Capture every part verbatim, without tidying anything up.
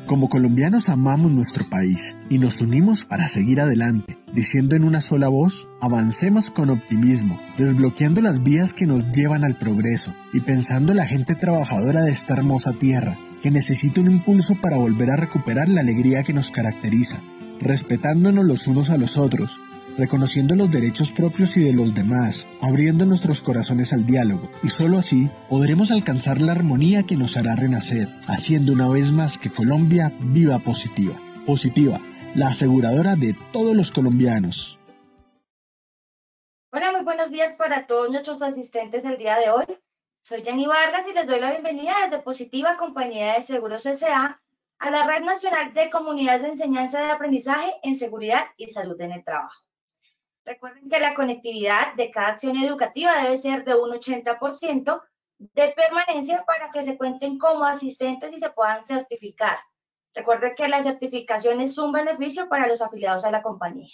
Como colombianos amamos nuestro país y nos unimos para seguir adelante, diciendo en una sola voz, avancemos con optimismo, desbloqueando las vías que nos llevan al progreso y pensando en la gente trabajadora de esta hermosa tierra, que necesita un impulso para volver a recuperar la alegría que nos caracteriza, respetándonos los unos a los otros, reconociendo los derechos propios y de los demás, abriendo nuestros corazones al diálogo, y solo así podremos alcanzar la armonía que nos hará renacer, haciendo una vez más que Colombia viva positiva. Positiva, la aseguradora de todos los colombianos. Hola, muy buenos días para todos nuestros asistentes el día de hoy. Soy Jenny Vargas y les doy la bienvenida desde Positiva Compañía de Seguros S A a la Red Nacional de Comunidades de Enseñanza y Aprendizaje en Seguridad y Salud en el Trabajo. Recuerden que la conectividad de cada acción educativa debe ser de un ochenta por ciento de permanencia para que se cuenten como asistentes y se puedan certificar. Recuerden que la certificación es un beneficio para los afiliados a la compañía.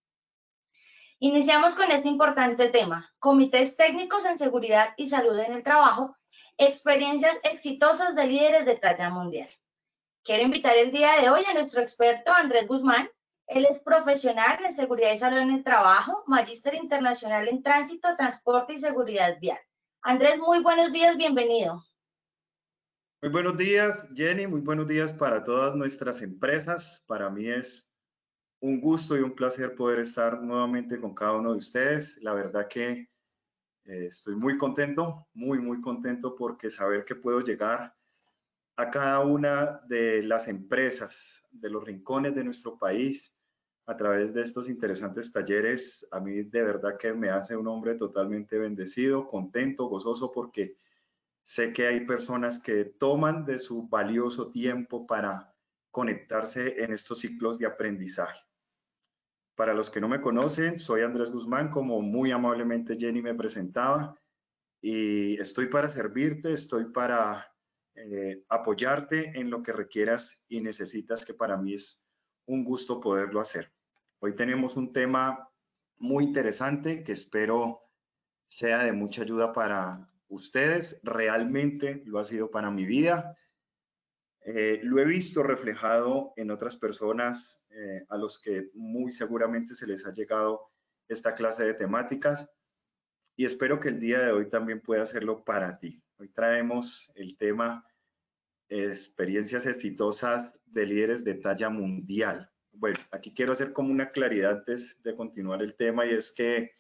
Iniciamos con este importante tema, comités técnicos en seguridad y salud en el trabajo, experiencias exitosas de líderes de talla mundial. Quiero invitar el día de hoy a nuestro experto Andrés Guzmán. Él es profesional en seguridad y salud en el trabajo, magíster internacional en tránsito, transporte y seguridad vial. Andrés, muy buenos días, bienvenido. Muy buenos días, Jenny, muy buenos días para todas nuestras empresas. Para mí es un gusto y un placer poder estar nuevamente con cada uno de ustedes. La verdad que eh, estoy muy contento, muy, muy contento porque saber que puedo llegar a cada una de las empresas, de los rincones de nuestro país, a través de estos interesantes talleres, a mí de verdad que me hace un hombre totalmente bendecido, contento, gozoso, porque sé que hay personas que toman de su valioso tiempo para conectarse en estos ciclos de aprendizaje. Para los que no me conocen, soy Andrés Guzmán, como muy amablemente Jenny me presentaba, y estoy para servirte, estoy para eh, apoyarte en lo que requieras y necesitas, que para mí es un gusto poderlo hacer. Hoy tenemos un tema muy interesante que espero sea de mucha ayuda para ustedes. Realmente lo ha sido para mi vida. Eh, lo he visto reflejado en otras personas eh, a los que muy seguramente se les ha llegado esta clase de temáticas, y espero que el día de hoy también pueda hacerlo para ti. Hoy traemos el tema eh, experiencias exitosas de líderes de talla mundial. Bueno, aquí quiero hacer como una claridad antes de continuar el tema, y es que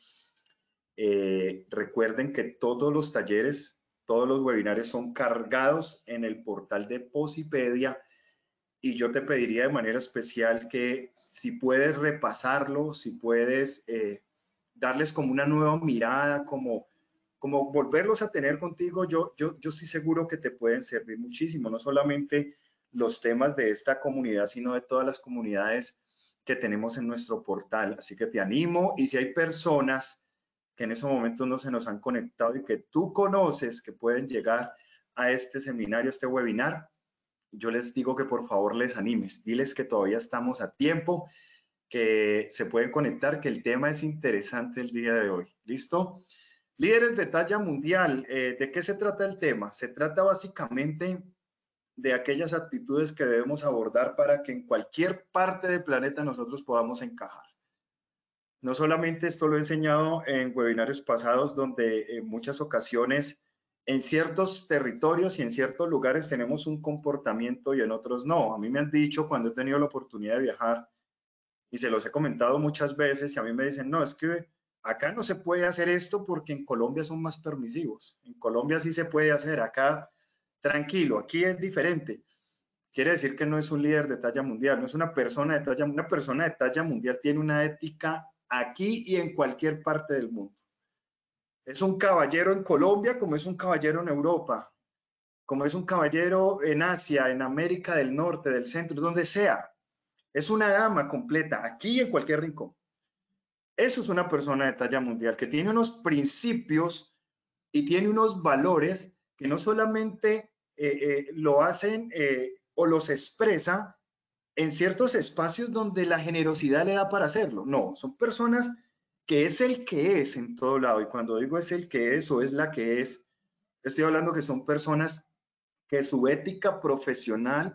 eh, recuerden que todos los talleres, todos los webinarios son cargados en el portal de Posipedia, y yo te pediría de manera especial que si puedes repasarlo, si puedes eh, darles como una nueva mirada, como, como volverlos a tener contigo, yo, yo, yo estoy seguro que te pueden servir muchísimo, no solamente los temas de esta comunidad, sino de todas las comunidades que tenemos en nuestro portal. Así que te animo, y si hay personas que en ese momento no se nos han conectado y que tú conoces que pueden llegar a este seminario, a este webinar, yo les digo que por favor les animes, diles que todavía estamos a tiempo, que se pueden conectar, que el tema es interesante el día de hoy. ¿Listo? Líderes de talla mundial, eh, ¿de qué se trata el tema? Se trata básicamente de aquellas actitudes que debemos abordar para que en cualquier parte del planeta nosotros podamos encajar. No solamente esto lo he enseñado en webinarios pasados, donde en muchas ocasiones en ciertos territorios y en ciertos lugares tenemos un comportamiento y en otros no. A mí me han dicho, cuando he tenido la oportunidad de viajar, y se los he comentado muchas veces, y a mí me dicen, no, es que acá no se puede hacer esto porque en Colombia son más permisivos. En Colombia sí se puede hacer, acá tranquilo, aquí es diferente. Quiere decir que no es un líder de talla mundial, no es una persona de talla, una persona de talla mundial tiene una ética aquí y en cualquier parte del mundo. Es un caballero en Colombia como es un caballero en Europa, como es un caballero en Asia, en América del Norte, del Centro, donde sea. Es una dama completa, aquí y en cualquier rincón. Eso es una persona de talla mundial que tiene unos principios y tiene unos valores que no solamente eh, eh, lo hacen eh, o los expresa en ciertos espacios donde la generosidad le da para hacerlo. No, son personas que es el que es en todo lado. Y cuando digo es el que es o es la que es, estoy hablando que son personas que su ética profesional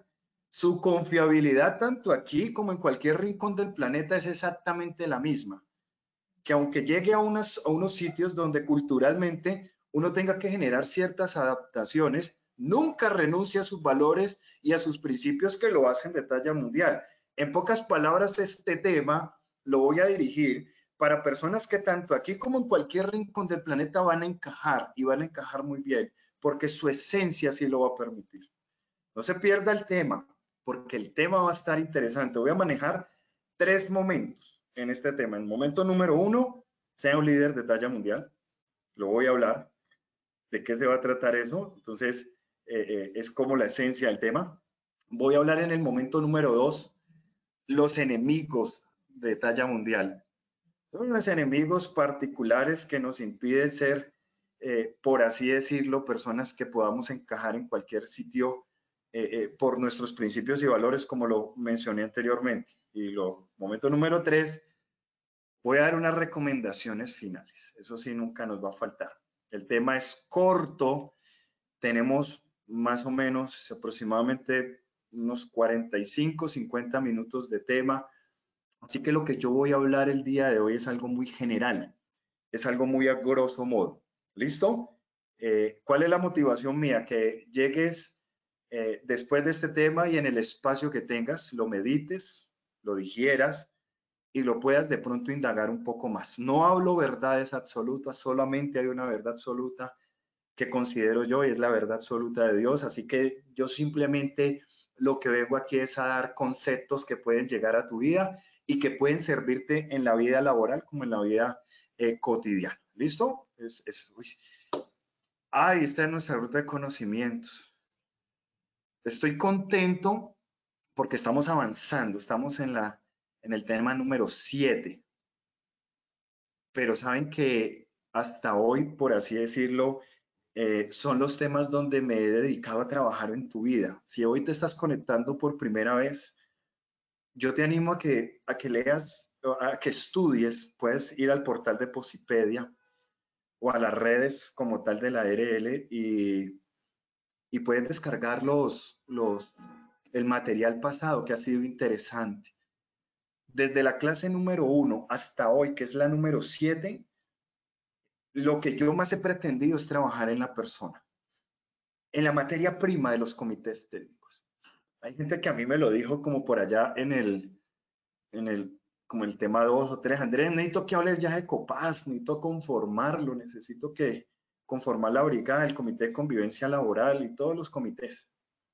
Su confiabilidad tanto aquí como en cualquier rincón del planeta es exactamente la misma. Que aunque llegue a, unas, a unos sitios donde culturalmente uno tenga que generar ciertas adaptaciones, nunca renuncia a sus valores y a sus principios que lo hacen de talla mundial. En pocas palabras, este tema lo voy a dirigir para personas que tanto aquí como en cualquier rincón del planeta van a encajar y van a encajar muy bien, porque su esencia sí lo va a permitir. No se pierda el tema, porque el tema va a estar interesante. Voy a manejar tres momentos en este tema. El momento número uno, sea un líder de talla mundial. Lo voy a hablar. ¿De qué se va a tratar eso? Entonces, eh, eh, es como la esencia del tema. Voy a hablar en el momento número dos, los enemigos de talla mundial. Son los enemigos particulares que nos impiden ser, eh, por así decirlo, personas que podamos encajar en cualquier sitio eh, eh, por nuestros principios y valores, como lo mencioné anteriormente. Y lo momento número tres, voy a dar unas recomendaciones finales. Eso sí, nunca nos va a faltar. El tema es corto. Tenemos más o menos aproximadamente unos cuarenta y cinco, cincuenta minutos de tema. Así que lo que yo voy a hablar el día de hoy es algo muy general, es algo muy a grosso modo. ¿Listo? Eh, ¿Cuál es la motivación mía? Que llegues eh, después de este tema y en el espacio que tengas, lo medites, lo digieras y lo puedas de pronto indagar un poco más. No hablo verdades absolutas, solamente hay una verdad absoluta que considero yo y es la verdad absoluta de Dios. Así que yo simplemente lo que vengo aquí es a dar conceptos que pueden llegar a tu vida y que pueden servirte en la vida laboral como en la vida eh, cotidiana. ¿Listo? Es, es, uy. Ahí está nuestra ruta de conocimientos. Estoy contento porque estamos avanzando, estamos en, la, en el tema número siete. Pero saben que hasta hoy, por así decirlo, eh, son los temas donde me he dedicado a trabajar en tu vida. Si hoy te estás conectando por primera vez, yo te animo a que, a que leas, a que estudies. Puedes ir al portal de Posipedia o a las redes como tal de la A R L y, y puedes descargar los, los, el material pasado que ha sido interesante. Desde la clase número uno hasta hoy, que es la número siete, lo que yo más he pretendido es trabajar en la persona, en la materia prima de los comités técnicos. Hay gente que a mí me lo dijo como por allá en el, en el, como el tema dos o tres, Andrés, necesito que hable ya de Copaz, necesito conformarlo, necesito que conformar la brigada, el comité de convivencia laboral y todos los comités.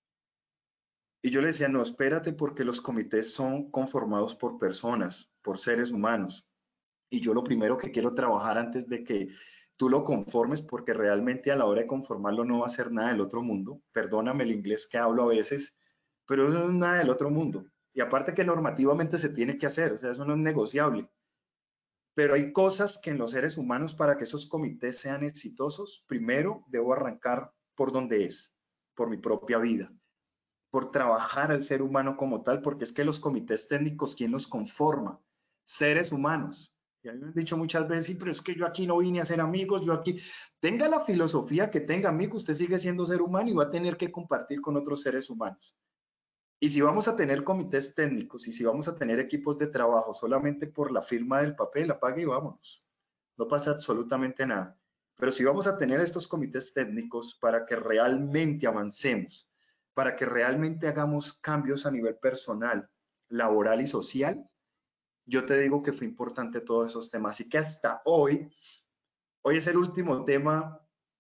Y yo le decía, no, espérate, porque los comités son conformados por personas, por seres humanos. Y yo lo primero que quiero trabajar antes de que tú lo conformes, porque realmente a la hora de conformarlo no va a ser nada del otro mundo. Perdóname el inglés que hablo a veces, pero eso no es nada del otro mundo. Y aparte que normativamente se tiene que hacer, o sea, eso no es negociable. Pero hay cosas que en los seres humanos, para que esos comités sean exitosos, primero debo arrancar por donde es, por mi propia vida, por trabajar al ser humano como tal, porque es que los comités técnicos, ¿quién los conforma? Seres humanos. Y a mí me han dicho muchas veces, sí, pero es que yo aquí no vine a ser amigos, yo aquí, tenga la filosofía que tenga, amigo, usted sigue siendo ser humano y va a tener que compartir con otros seres humanos. Y si vamos a tener comités técnicos y si vamos a tener equipos de trabajo solamente por la firma del papel, apague y vámonos. No pasa absolutamente nada. Pero si vamos a tener estos comités técnicos para que realmente avancemos, para que realmente hagamos cambios a nivel personal, laboral y social, yo te digo que fue importante todos esos temas. Así que hasta hoy, hoy es el último tema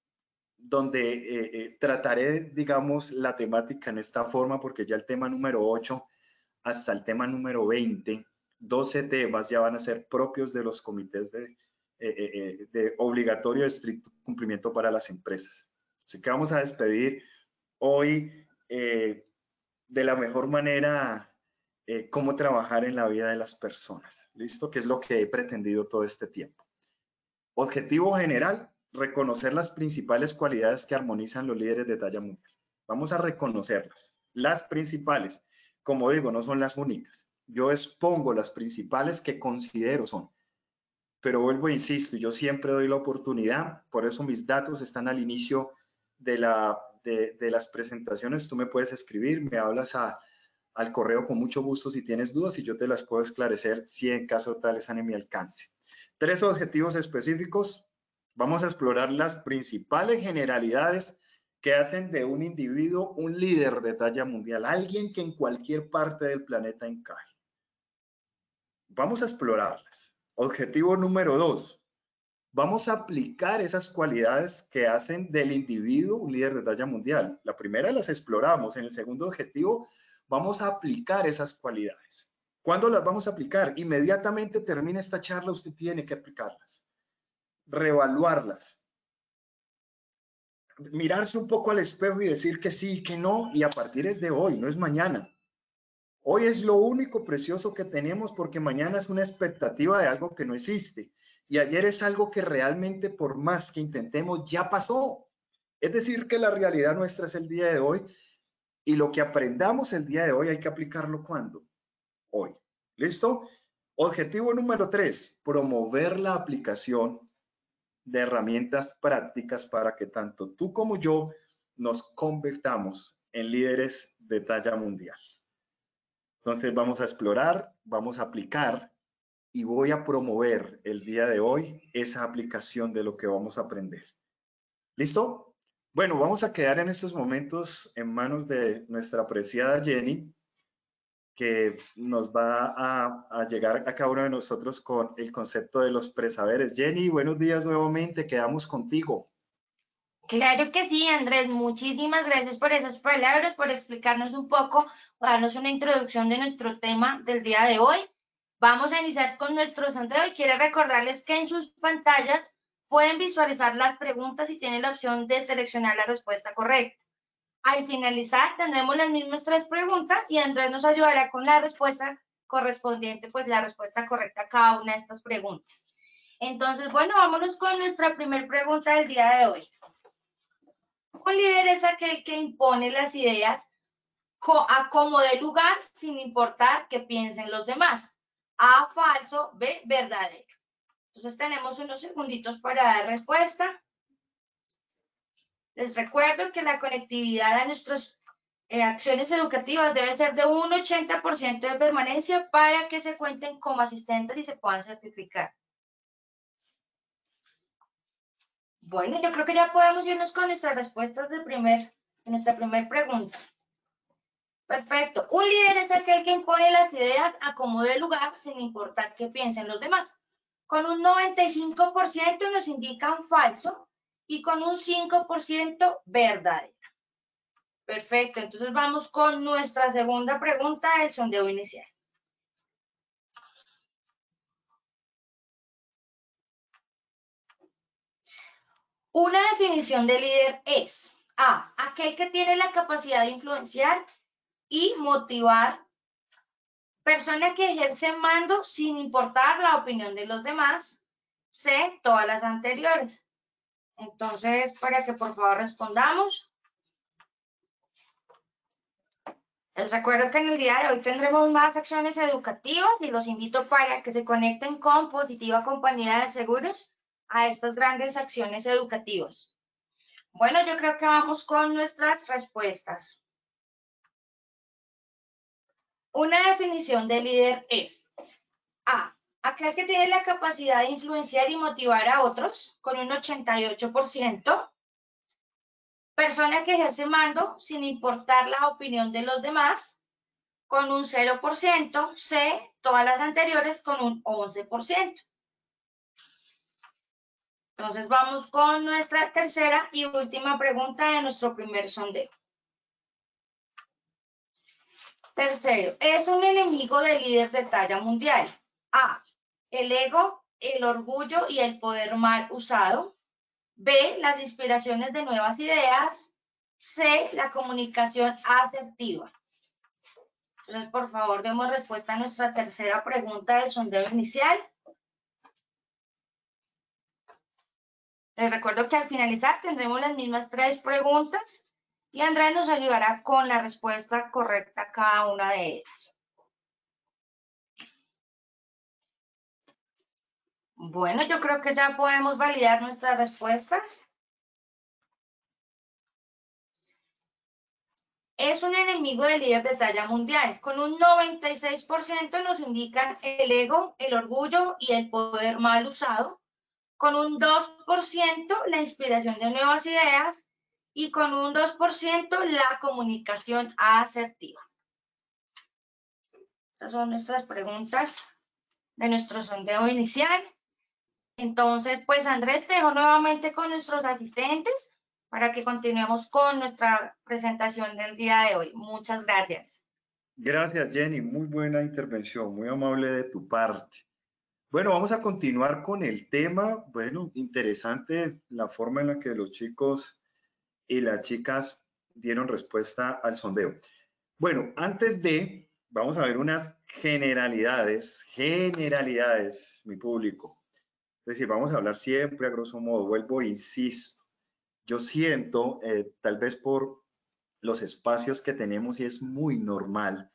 donde eh, eh, trataré, digamos, la temática en esta forma, porque ya el tema número ocho hasta el tema número veinte, doce temas ya van a ser propios de los comités de, eh, eh, de obligatorio estricto cumplimiento para las empresas. Así que vamos a despedir hoy eh, de la mejor manera eh, cómo trabajar en la vida de las personas. ¿Listo? Que es lo que he pretendido todo este tiempo. Objetivo general, reconocer las principales cualidades que armonizan los líderes de talla mundial. Vamos a reconocerlas, las principales. Como digo, no son las únicas. Yo expongo las principales que considero son. Pero vuelvo e insisto, yo siempre doy la oportunidad, por eso mis datos están al inicio de, la, de, de las presentaciones. Tú me puedes escribir, me hablas a, al correo con mucho gusto si tienes dudas y yo te las puedo esclarecer si en caso tal están en mi alcance. Tres objetivos específicos. Vamos a explorar las principales generalidades que hacen de un individuo un líder de talla mundial, alguien que en cualquier parte del planeta encaje. Vamos a explorarlas. Objetivo número dos. Vamos a aplicar esas cualidades que hacen del individuo un líder de talla mundial. La primera las exploramos. En el segundo objetivo, vamos a aplicar esas cualidades. ¿Cuándo las vamos a aplicar? Inmediatamente termine esta charla, usted tiene que aplicarlas. Reevaluarlas. Mirarse un poco al espejo y decir que sí, que no, y a partir es de hoy, no es mañana. Hoy es lo único precioso que tenemos porque mañana es una expectativa de algo que no existe. Y ayer es algo que realmente por más que intentemos ya pasó. Es decir, que la realidad nuestra es el día de hoy y lo que aprendamos el día de hoy hay que aplicarlo ¿cuándo? Hoy. ¿Listo? Objetivo número tres, promover la aplicación de herramientas prácticas para que tanto tú como yo nos convirtamos en líderes de talla mundial. Entonces vamos a explorar, vamos a aplicar y voy a promover el día de hoy esa aplicación de lo que vamos a aprender. ¿Listo? Bueno, vamos a quedar en estos momentos en manos de nuestra apreciada Jenny, que nos va a, a llegar a cada uno de nosotros con el concepto de los presaberes. Jenny, buenos días nuevamente, quedamos contigo. Claro que sí, Andrés, muchísimas gracias por esas palabras, por explicarnos un poco, darnos una introducción de nuestro tema del día de hoy. Vamos a iniciar con nuestro sondeo y quiero recordarles que en sus pantallas pueden visualizar las preguntas y tienen la opción de seleccionar la respuesta correcta. Al finalizar tendremos las mismas tres preguntas y Andrés nos ayudará con la respuesta correspondiente, pues la respuesta correcta a cada una de estas preguntas. Entonces, bueno, vámonos con nuestra primera pregunta del día de hoy. Un líder es aquel que impone las ideas a como de lugar sin importar qué piensen los demás. A, falso. B, verdadero. Entonces tenemos unos segunditos para dar respuesta. Les recuerdo que la conectividad a nuestras eh, acciones educativas debe ser de un ochenta por ciento de permanencia para que se cuenten como asistentes y se puedan certificar. Bueno, yo creo que ya podemos irnos con nuestras respuestas de, primer, de nuestra primera pregunta. Perfecto. Un líder es aquel que impone las ideas a como de lugar sin importar qué piensen los demás. Con un noventa y cinco por ciento nos indica un falso y con un cinco por ciento verdadero. Perfecto. Entonces vamos con nuestra segunda pregunta del sondeo inicial. Una definición de líder es A, aquel que tiene la capacidad de influenciar y motivar, persona que ejerce mando sin importar la opinión de los demás. C, todas las anteriores. Entonces, para que por favor respondamos. Les recuerdo que en el día de hoy tendremos más acciones educativas y los invito para que se conecten con Positiva Compañía de Seguros a estas grandes acciones educativas. Bueno, yo creo que vamos con nuestras respuestas. Una definición de líder es A, aquel que tiene la capacidad de influenciar y motivar a otros con un ochenta y ocho por ciento. Persona que ejerce mando sin importar la opinión de los demás con un cero por ciento. C, todas las anteriores con un once por ciento. Entonces vamos con nuestra tercera y última pregunta de nuestro primer sondeo. Tercero, es un enemigo del líder de talla mundial. A, el ego, el orgullo y el poder mal usado. B, las inspiraciones de nuevas ideas. C, la comunicación asertiva. Entonces, por favor, demos respuesta a nuestra tercera pregunta del sondeo inicial. Les recuerdo que al finalizar tendremos las mismas tres preguntas y Andrés nos ayudará con la respuesta correcta a cada una de ellas. Bueno, yo creo que ya podemos validar nuestras respuestas. es un enemigo del líder de talla mundial. Con un noventa y seis por ciento nos indican el ego, el orgullo y el poder mal usado. Con un dos por ciento la inspiración de nuevas ideas y con un dos por ciento la comunicación asertiva. Estas son nuestras preguntas de nuestro sondeo inicial. Entonces, pues Andrés, te dejo nuevamente con nuestros asistentes para que continuemos con nuestra presentación del día de hoy. Muchas gracias. Gracias, Jenny. Muy buena intervención, muy amable de tu parte. Bueno, vamos a continuar con el tema. Bueno, interesante la forma en la que los chicos y las chicas dieron respuesta al sondeo. Bueno, antes de, vamos a ver unas generalidades, generalidades, mi público. Es decir, vamos a hablar siempre a grosso modo, vuelvo e insisto. Yo siento, eh, tal vez por los espacios que tenemos, y es muy normal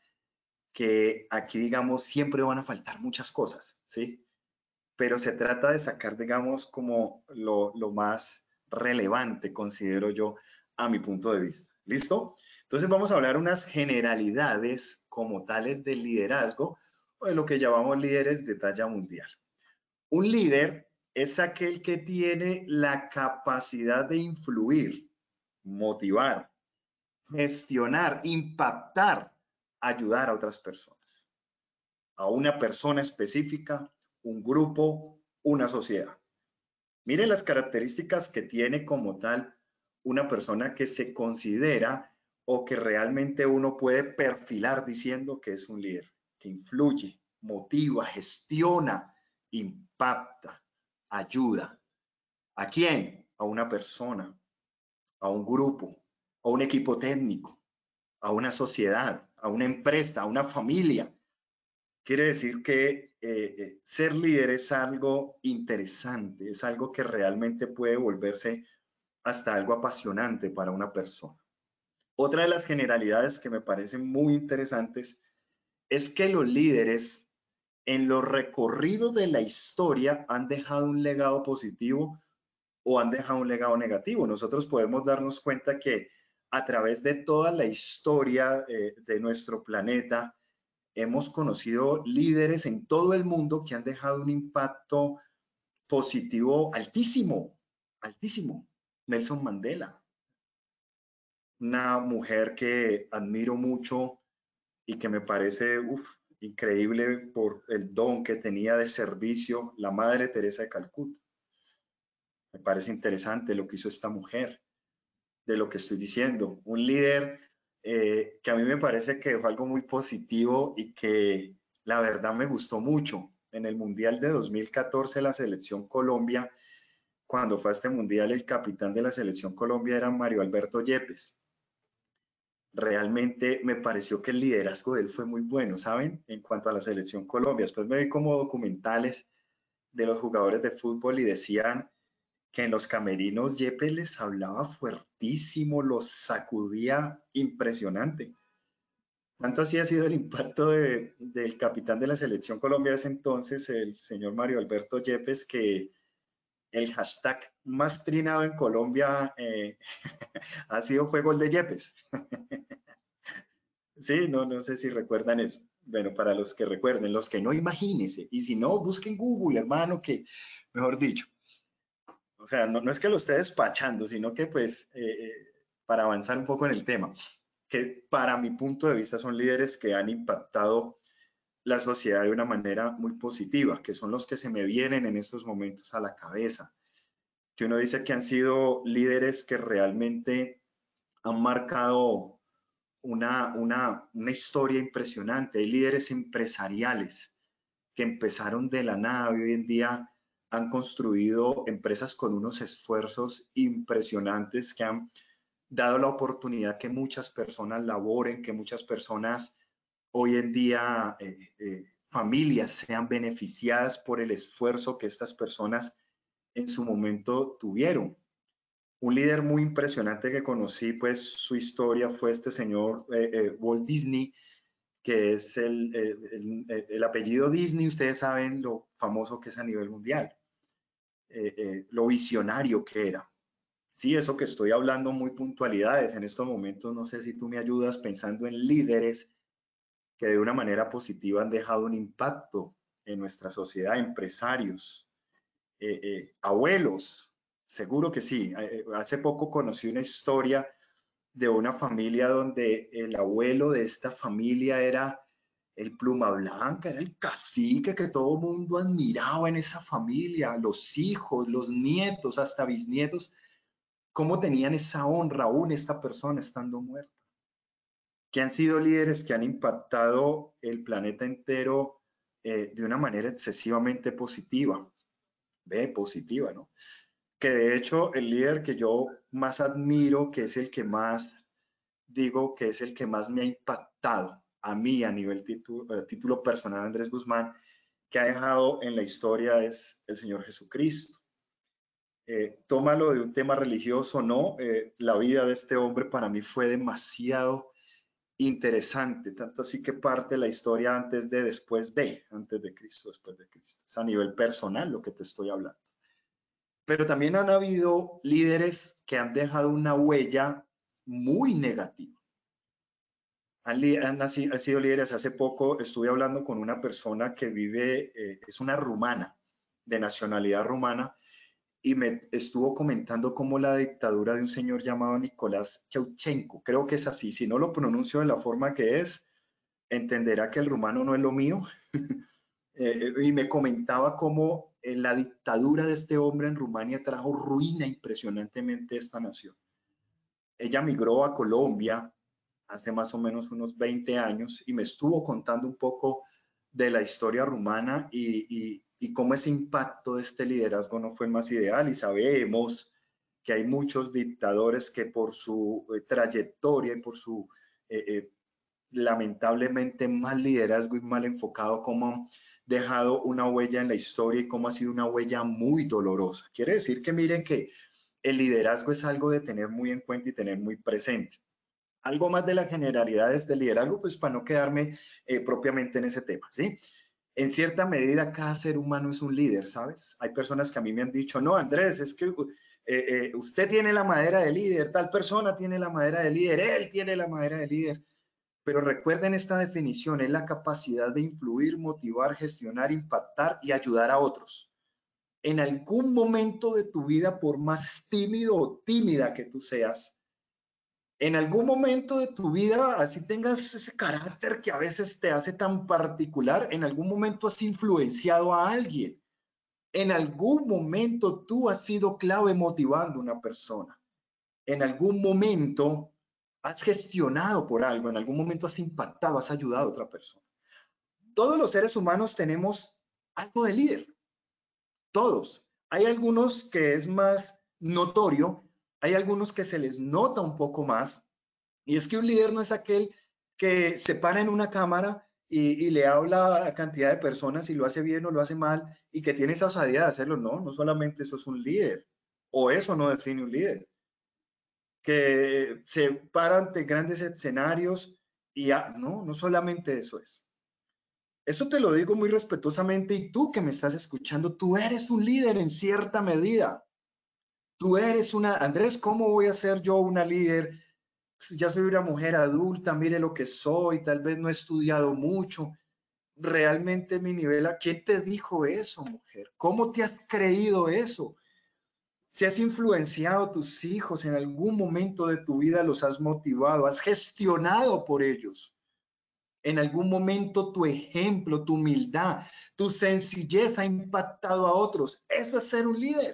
que aquí, digamos, siempre van a faltar muchas cosas, ¿sí? Pero se trata de sacar, digamos, como lo, lo más relevante, considero yo, a mi punto de vista. ¿Listo? Entonces vamos a hablar unas generalidades como tales del liderazgo o de lo que llamamos líderes de talla mundial. Un líder es aquel que tiene la capacidad de influir, motivar, gestionar, impactar, ayudar a otras personas, a una persona específica, un grupo, una sociedad. Miren las características que tiene como tal una persona que se considera o que realmente uno puede perfilar diciendo que es un líder, que influye, motiva, gestiona, impacta, ayuda. ¿A quién? A una persona, a un grupo, a un equipo técnico, a una sociedad, a una empresa, a una familia. Quiere decir que eh, eh, ser líder es algo interesante, es algo que realmente puede volverse hasta algo apasionante para una persona. Otra de las generalidades que me parecen muy interesantes es que los líderes en los recorridos de la historia han dejado un legado positivo o han dejado un legado negativo. Nosotros podemos darnos cuenta que a través de toda la historia eh, de nuestro planeta, hemos conocido líderes en todo el mundo que han dejado un impacto positivo altísimo, altísimo. Nelson Mandela, una mujer que admiro mucho y que me parece uf, increíble por el don que tenía de servicio, la Madre Teresa de Calcuta. Me parece interesante lo que hizo esta mujer, de lo que estoy diciendo. Un líder eh, que a mí me parece que dejó algo muy positivo y que la verdad me gustó mucho. En el Mundial de dos mil catorce, la selección Colombia, cuando fue a este Mundial, el capitán de la selección Colombia era Mario Alberto Yepes. Realmente me pareció que el liderazgo de él fue muy bueno, ¿saben? En cuanto a la selección Colombia. Después me vi como documentales de los jugadores de fútbol y decían que en los camerinos Yepes les hablaba fuertísimo, los sacudía impresionante. Tanto así ha sido el impacto de, del capitán de la selección Colombia de ese entonces, el señor Mario Alberto Yepes, que el hashtag más trinado en Colombia eh, ha sido fue gol de Yepes. Sí, no, no sé si recuerdan eso. Bueno, para los que recuerden, los que no, imagínense. Y si no, busquen Google, hermano, que mejor dicho. O sea, no, no es que lo esté despachando, sino que pues eh, para avanzar un poco en el tema, que para mi punto de vista son líderes que han impactado la sociedad de una manera muy positiva, que son los que se me vienen en estos momentos a la cabeza, que uno dice que han sido líderes que realmente han marcado una, una, una historia impresionante. Hay líderes empresariales que empezaron de la nada y hoy en día han construido empresas con unos esfuerzos impresionantes que han dado la oportunidad que muchas personas laboren, que muchas personas hoy en día, eh, eh, familias sean beneficiadas por el esfuerzo que estas personas en su momento tuvieron. Un líder muy impresionante que conocí, pues su historia fue este señor eh, eh, Walt Disney, que es el, el, el, el apellido Disney, ustedes saben lo famoso que es a nivel mundial, eh, eh, lo visionario que era. Sí, eso que estoy hablando, muy puntualidades. En estos momentos, no sé si tú me ayudas pensando en líderes que de una manera positiva han dejado un impacto en nuestra sociedad, empresarios, eh, eh, abuelos, seguro que sí. Eh, hace poco conocí una historia de una familia donde el abuelo de esta familia era el pluma blanca, era el cacique que todo el mundo admiraba en esa familia, los hijos, los nietos, hasta bisnietos, cómo tenían esa honra aún esta persona estando muerta. Que han sido líderes que han impactado el planeta entero eh, de una manera excesivamente positiva, ve, positiva, ¿no? Que de hecho el líder que yo más admiro, que es el que más, digo, que es el que más me ha impactado a mí a nivel título, eh, título personal, Andrés Guzmán, que ha dejado en la historia es el Señor Jesucristo. Eh, tómalo de un tema religioso, no, eh, la vida de este hombre para mí fue demasiado interesante, tanto así que parte la historia antes de, después de, antes de Cristo, después de Cristo. Es a nivel personal lo que te estoy hablando. Pero también han habido líderes que han dejado una huella muy negativa. Han, han, nacido, han sido líderes. Hace poco estuve hablando con una persona que vive, eh, es una rumana, de nacionalidad rumana, y me estuvo comentando cómo la dictadura de un señor llamado Nicolás Ceausescu, creo que es así, si no lo pronuncio de la forma que es, entenderá que el rumano no es lo mío, eh, y me comentaba cómo eh, la dictadura de este hombre en Rumania trajo ruina impresionantemente a esta nación. Ella migró a Colombia hace más o menos unos veinte años y me estuvo contando un poco de la historia rumana y, y, y cómo ese impacto de este liderazgo no fue el más ideal, y sabemos que hay muchos dictadores que por su eh, trayectoria y por su eh, eh, lamentablemente mal liderazgo y mal enfocado, cómo han dejado una huella en la historia y cómo ha sido una huella muy dolorosa. Quiere decir que miren que el liderazgo es algo de tener muy en cuenta y tener muy presente. Algo más de las generalidades del liderazgo, pues para no quedarme eh, propiamente en ese tema, ¿sí? En cierta medida, cada ser humano es un líder, ¿sabes? Hay personas que a mí me han dicho, no, Andrés, es que eh, eh, usted tiene la madera de líder, tal persona tiene la madera de líder, él tiene la madera de líder. Pero recuerden esta definición, es la capacidad de influir, motivar, gestionar, impactar y ayudar a otros. En algún momento de tu vida, por más tímido o tímida que tú seas, en algún momento de tu vida, así tengas ese carácter que a veces te hace tan particular, en algún momento has influenciado a alguien. En algún momento tú has sido clave motivando a una persona. En algún momento has gestionado por algo, en algún momento has impactado, has ayudado a otra persona. Todos los seres humanos tenemos algo de líder, todos. Hay algunos que es más notorio, hay algunos que se les nota un poco más, y es que un líder no es aquel que se para en una cámara y, y le habla a cantidad de personas y lo hace bien o lo hace mal y que tiene esa osadía de hacerlo. No, no solamente eso es un líder, o eso no define un líder. Que se para ante grandes escenarios y ya, no, no solamente eso es. Eso te lo digo muy respetuosamente, y tú que me estás escuchando, tú eres un líder en cierta medida. Tú eres una, Andrés, ¿cómo voy a ser yo una líder? Pues ya soy una mujer adulta, mire lo que soy, tal vez no he estudiado mucho. Realmente mi nivel, ¿a quién te dijo eso, mujer? ¿Cómo te has creído eso? Si has influenciado a tus hijos en algún momento de tu vida, los has motivado, has gestionado por ellos. En algún momento tu ejemplo, tu humildad, tu sencillez ha impactado a otros. Eso es ser un líder.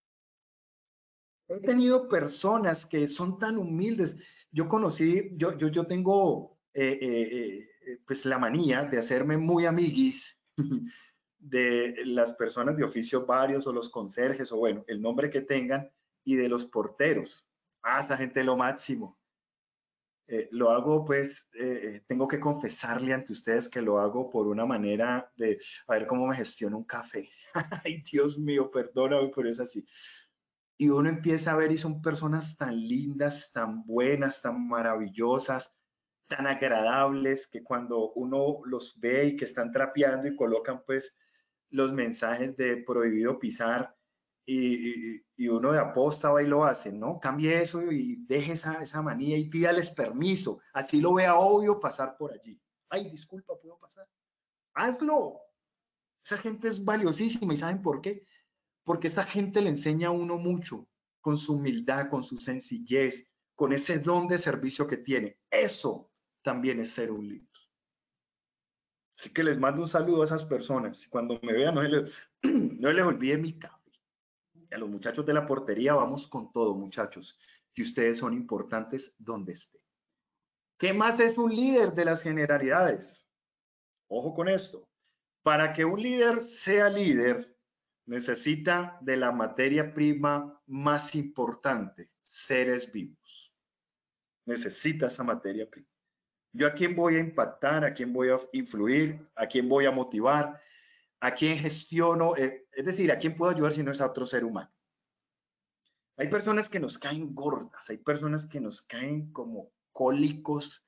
He tenido personas que son tan humildes. Yo conocí, yo, yo, yo tengo eh, eh, eh, pues la manía de hacerme muy amiguis de las personas de oficio varios o los conserjes o bueno, el nombre que tengan, y de los porteros. Ah, esa gente es lo máximo. Eh, lo hago pues, eh, tengo que confesarle ante ustedes que lo hago por una manera de a ver cómo me gestiono un café. Ay, Dios mío, perdóname, pero es así. Y uno empieza a ver y son personas tan lindas, tan buenas, tan maravillosas, tan agradables, que cuando uno los ve y que están trapeando y colocan pues los mensajes de prohibido pisar, y, y, y uno de aposta va y lo hace, ¿no? Cambie eso y deje esa, esa manía y pídales permiso, así lo vea obvio pasar por allí. Ay, disculpa, ¿puedo pasar? Hazlo. Esa gente es valiosísima, ¿y saben por qué? Porque esa gente le enseña a uno mucho, con su humildad, con su sencillez, con ese don de servicio que tiene. Eso también es ser un líder. Así que les mando un saludo a esas personas. Cuando me vean, no les, no les olvide mi café. Y a los muchachos de la portería, vamos con todo, muchachos, que ustedes son importantes donde estén. ¿Qué más es un líder de las generalidades? Ojo con esto. Para que un líder sea líder, necesita de la materia prima más importante, seres vivos. Necesita esa materia prima. Yo a quién voy a impactar, a quién voy a influir, a quién voy a motivar, a quién gestiono, eh, es decir, a quién puedo ayudar si no es a otro ser humano. Hay personas que nos caen gordas, hay personas que nos caen como cólicos,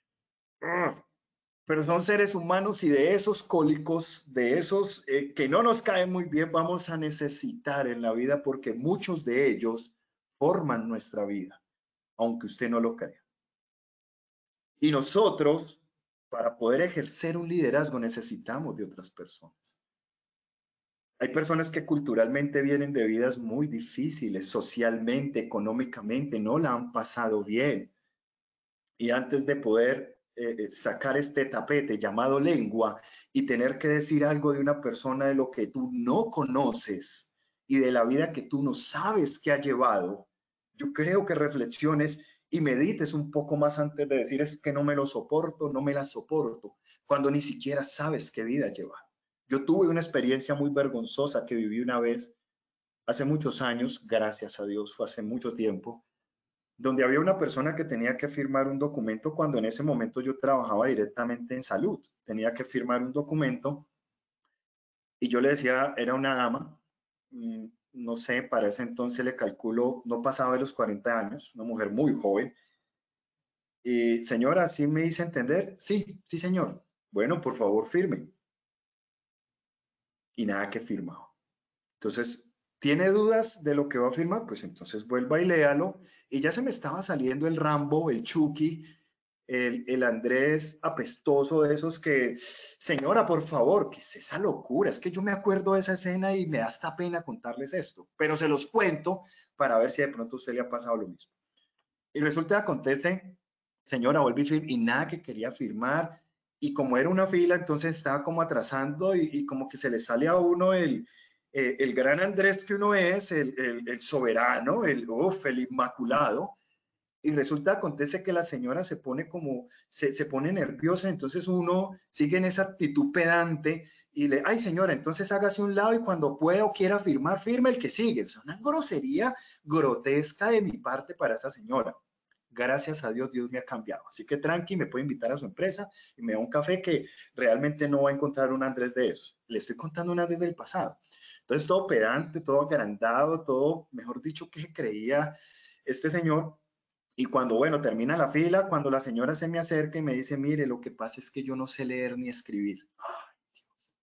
pero son seres humanos y de esos cólicos, de esos eh, que no nos caen muy bien, vamos a necesitar en la vida porque muchos de ellos forman nuestra vida, aunque usted no lo crea. Y nosotros, para poder ejercer un liderazgo, necesitamos de otras personas. Hay personas que culturalmente vienen de vidas muy difíciles, socialmente, económicamente, no la han pasado bien. Y antes de poder eh, sacar este tapete llamado lengua y tener que decir algo de una persona de lo que tú no conoces y de la vida que tú no sabes que ha llevado, yo creo que reflexiones y medites un poco más antes de decir es que no me lo soporto, no me la soporto, cuando ni siquiera sabes qué vida lleva. Yo tuve una experiencia muy vergonzosa que viví una vez hace muchos años, gracias a Dios, fue hace mucho tiempo, donde había una persona que tenía que firmar un documento cuando en ese momento yo trabajaba directamente en salud. Tenía que firmar un documento y yo le decía, era una dama, mmm, no sé, para ese entonces le calculo, no pasaba de los cuarenta años, una mujer muy joven. Y señora, ¿sí me hice entender? Sí, sí señor. Bueno, por favor, firme. Y nada que firmaba. Entonces, ¿tiene dudas de lo que va a firmar? Pues entonces vuelva y léalo. Y ya se me estaba saliendo el Rambo, el Chucky, el, el Andrés apestoso de esos que, señora, por favor, ¿qué es esa locura? Es que yo me acuerdo de esa escena y me da hasta pena contarles esto, pero se los cuento para ver si de pronto a usted le ha pasado lo mismo. Y resulta que acontece, señora, vuelve y firma, y nada que quería firmar, y como era una fila, entonces estaba como atrasando y, y como que se le sale a uno el, eh, el gran Andrés que uno es, el, el, el soberano, el, uf, el inmaculado, y resulta, acontece que la señora se pone como, se, se pone nerviosa, entonces uno sigue en esa actitud pedante y le, ay señora, entonces hágase un lado y cuando pueda o quiera firmar, firme el que sigue. O sea, una grosería grotesca de mi parte para esa señora. Gracias a Dios, Dios me ha cambiado. Así que tranqui, me puede invitar a su empresa y me da un café que realmente no va a encontrar un Andrés de eso. Le estoy contando un Andrés del pasado. Entonces todo pedante, todo agrandado, todo, mejor dicho, que creía este señor. Y cuando, bueno, termina la fila, cuando la señora se me acerca y me dice, mire, lo que pasa es que yo no sé leer ni escribir. ¡Ay, Dios!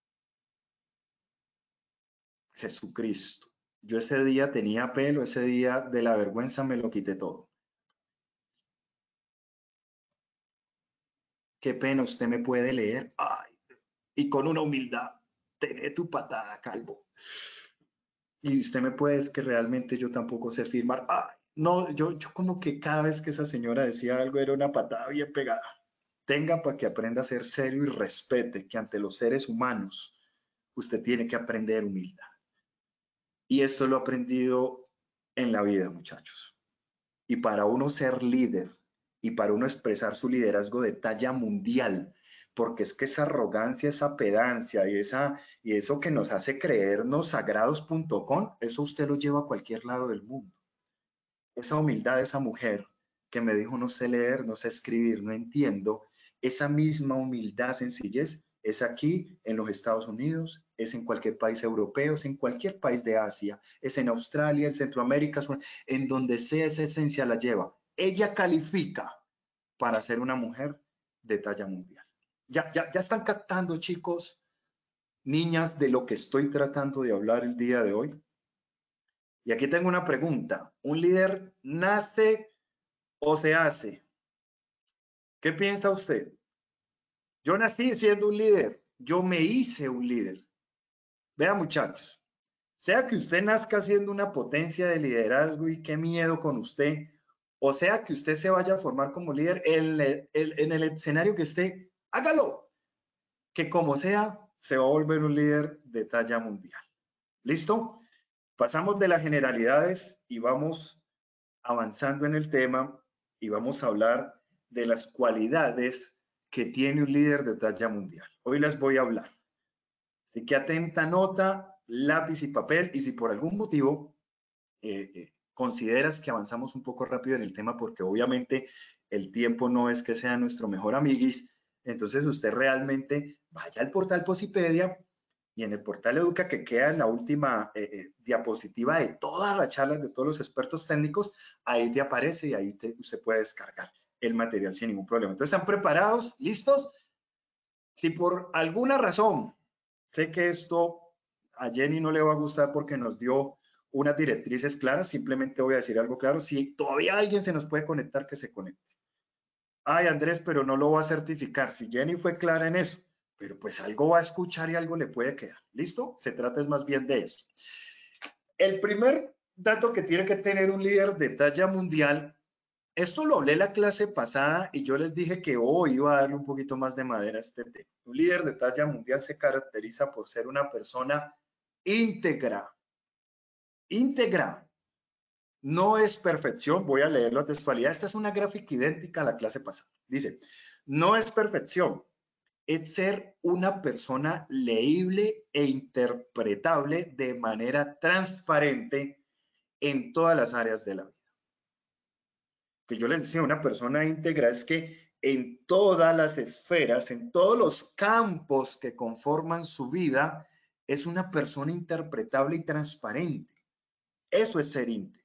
Jesucristo. Yo ese día tenía pelo, ese día de la vergüenza me lo quité todo. Qué pena, usted me puede leer. Ay, y con una humildad, tené tu patada, calvo. Y usted me puede, es que realmente yo tampoco sé firmar. Ay, no, yo, yo como que cada vez que esa señora decía algo era una patada bien pegada. Tenga para que aprenda a ser serio y respete que ante los seres humanos usted tiene que aprender humildad. Y esto lo he aprendido en la vida, muchachos. Y para uno ser líder y para uno expresar su liderazgo de talla mundial, porque es que esa arrogancia, esa pedancia y, esa, y eso que nos hace creernos sagrados punto com, eso usted lo lleva a cualquier lado del mundo. Esa humildad de esa mujer que me dijo no sé leer, no sé escribir, no entiendo, esa misma humildad, sencillez, es aquí en los Estados Unidos, es en cualquier país europeo, es en cualquier país de Asia, es en Australia, en Centroamérica, en donde sea esa esencia la lleva. Ella califica para ser una mujer de talla mundial. Ya, ya, ya están captando, chicos, niñas, de lo que estoy tratando de hablar el día de hoy. Y aquí tengo una pregunta. ¿Un líder nace o se hace? ¿Qué piensa usted? Yo nací siendo un líder. Yo me hice un líder. Vea, muchachos, sea que usted nazca siendo una potencia de liderazgo y qué miedo con usted, o sea que usted se vaya a formar como líder en el, en el escenario que esté, hágalo. Que como sea, se va a volver un líder de talla mundial. ¿Listo? Pasamos de las generalidades y vamos avanzando en el tema y vamos a hablar de las cualidades que tiene un líder de talla mundial. Hoy les voy a hablar. Así que atenta nota, lápiz y papel, y si por algún motivo eh, eh, consideras que avanzamos un poco rápido en el tema, porque obviamente el tiempo no es que sea nuestro mejor amiguis, entonces usted realmente vaya al portal Posipedia y en el portal Educa, que queda en la última eh, eh, diapositiva de todas las charlas de todos los expertos técnicos, ahí te aparece y ahí te, usted puede descargar el material sin ningún problema. Entonces, ¿están preparados? ¿Listos? Si por alguna razón, sé que esto a Jenny no le va a gustar porque nos dio unas directrices claras, simplemente voy a decir algo claro. Si todavía alguien se nos puede conectar, que se conecte. Ay, Andrés, pero no lo va a certificar. Si Jenny fue clara en eso, pero pues algo va a escuchar y algo le puede quedar. ¿Listo? Se trata es más bien de eso. El primer dato que tiene que tener un líder de talla mundial, esto lo hablé en la clase pasada y yo les dije que hoy iba a darle un poquito más de madera a este tema. Un líder de talla mundial se caracteriza por ser una persona íntegra. Íntegra. No es perfección, voy a leerlo a textualidad. Esta es una gráfica idéntica a la clase pasada. Dice, no es perfección, es ser una persona leíble e interpretable de manera transparente en todas las áreas de la vida. Que yo les decía, una persona íntegra es que en todas las esferas, en todos los campos que conforman su vida, es una persona interpretable y transparente. Eso es ser íntegro.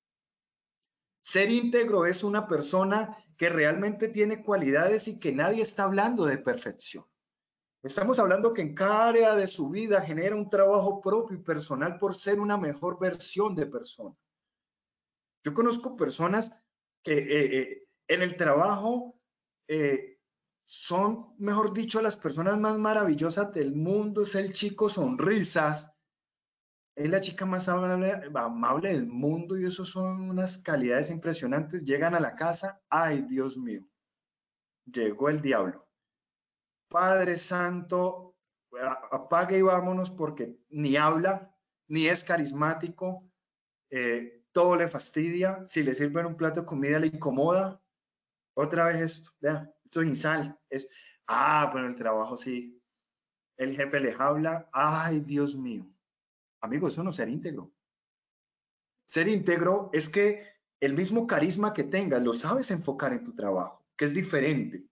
Ser íntegro es una persona que realmente tiene cualidades y que nadie está hablando de perfección. Estamos hablando que en cada área de su vida genera un trabajo propio y personal por ser una mejor versión de persona. Yo conozco personas que eh, eh, en el trabajo eh, son, mejor dicho, las personas más maravillosas del mundo. Es el chico sonrisas, es la chica más amable, amable del mundo y eso son unas calidades impresionantes. Llegan a la casa, ay Dios mío, llegó el diablo. Padre Santo, apague y vámonos porque ni habla, ni es carismático, eh, todo le fastidia, si le sirven un plato de comida le incomoda. Otra vez esto, vea, esto es insal. Es, ah, bueno, el trabajo sí, el jefe les habla, ay Dios mío. Amigo, eso no es ser íntegro. Ser íntegro es que el mismo carisma que tengas lo sabes enfocar en tu trabajo, que es diferente.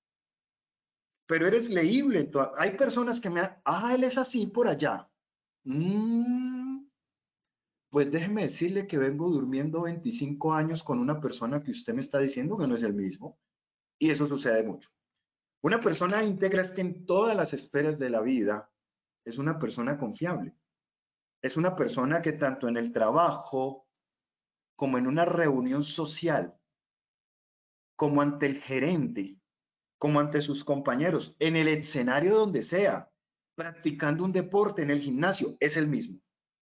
Pero eres leíble. Hay personas que me... Ah, él es así por allá. Mm, pues déjeme decirle que vengo durmiendo veinticinco años con una persona que usted me está diciendo que no es el mismo. Y eso sucede mucho. Una persona íntegra es que en todas las esferas de la vida es una persona confiable. Es una persona que tanto en el trabajo como en una reunión social, como ante el gerente, como ante sus compañeros, en el escenario donde sea, practicando un deporte en el gimnasio, es el mismo.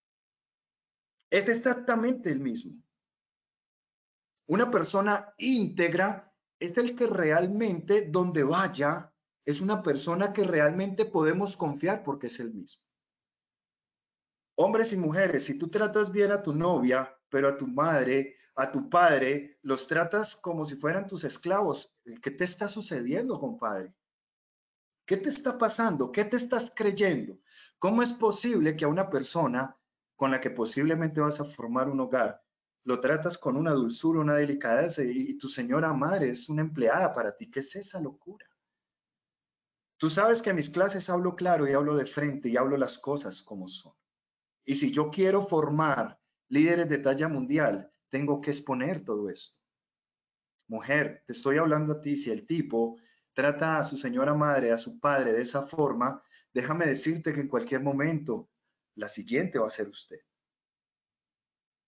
Es exactamente el mismo. Una persona íntegra es el que realmente, donde vaya, es una persona que realmente podemos confiar porque es el mismo. Hombres y mujeres, si tú tratas bien a tu novia, pero a tu madre, a tu padre, los tratas como si fueran tus esclavos, ¿qué te está sucediendo, compadre? ¿Qué te está pasando? ¿Qué te estás creyendo? ¿Cómo es posible que a una persona con la que posiblemente vas a formar un hogar, lo tratas con una dulzura, una delicadeza y, y tu señora madre es una empleada para ti? ¿Qué es esa locura? Tú sabes que en mis clases hablo claro y hablo de frente y hablo las cosas como son. Y si yo quiero formar líderes de talla mundial, tengo que exponer todo esto. Mujer, te estoy hablando a ti, si el tipo trata a su señora madre, a su padre de esa forma, déjame decirte que en cualquier momento la siguiente va a ser usted.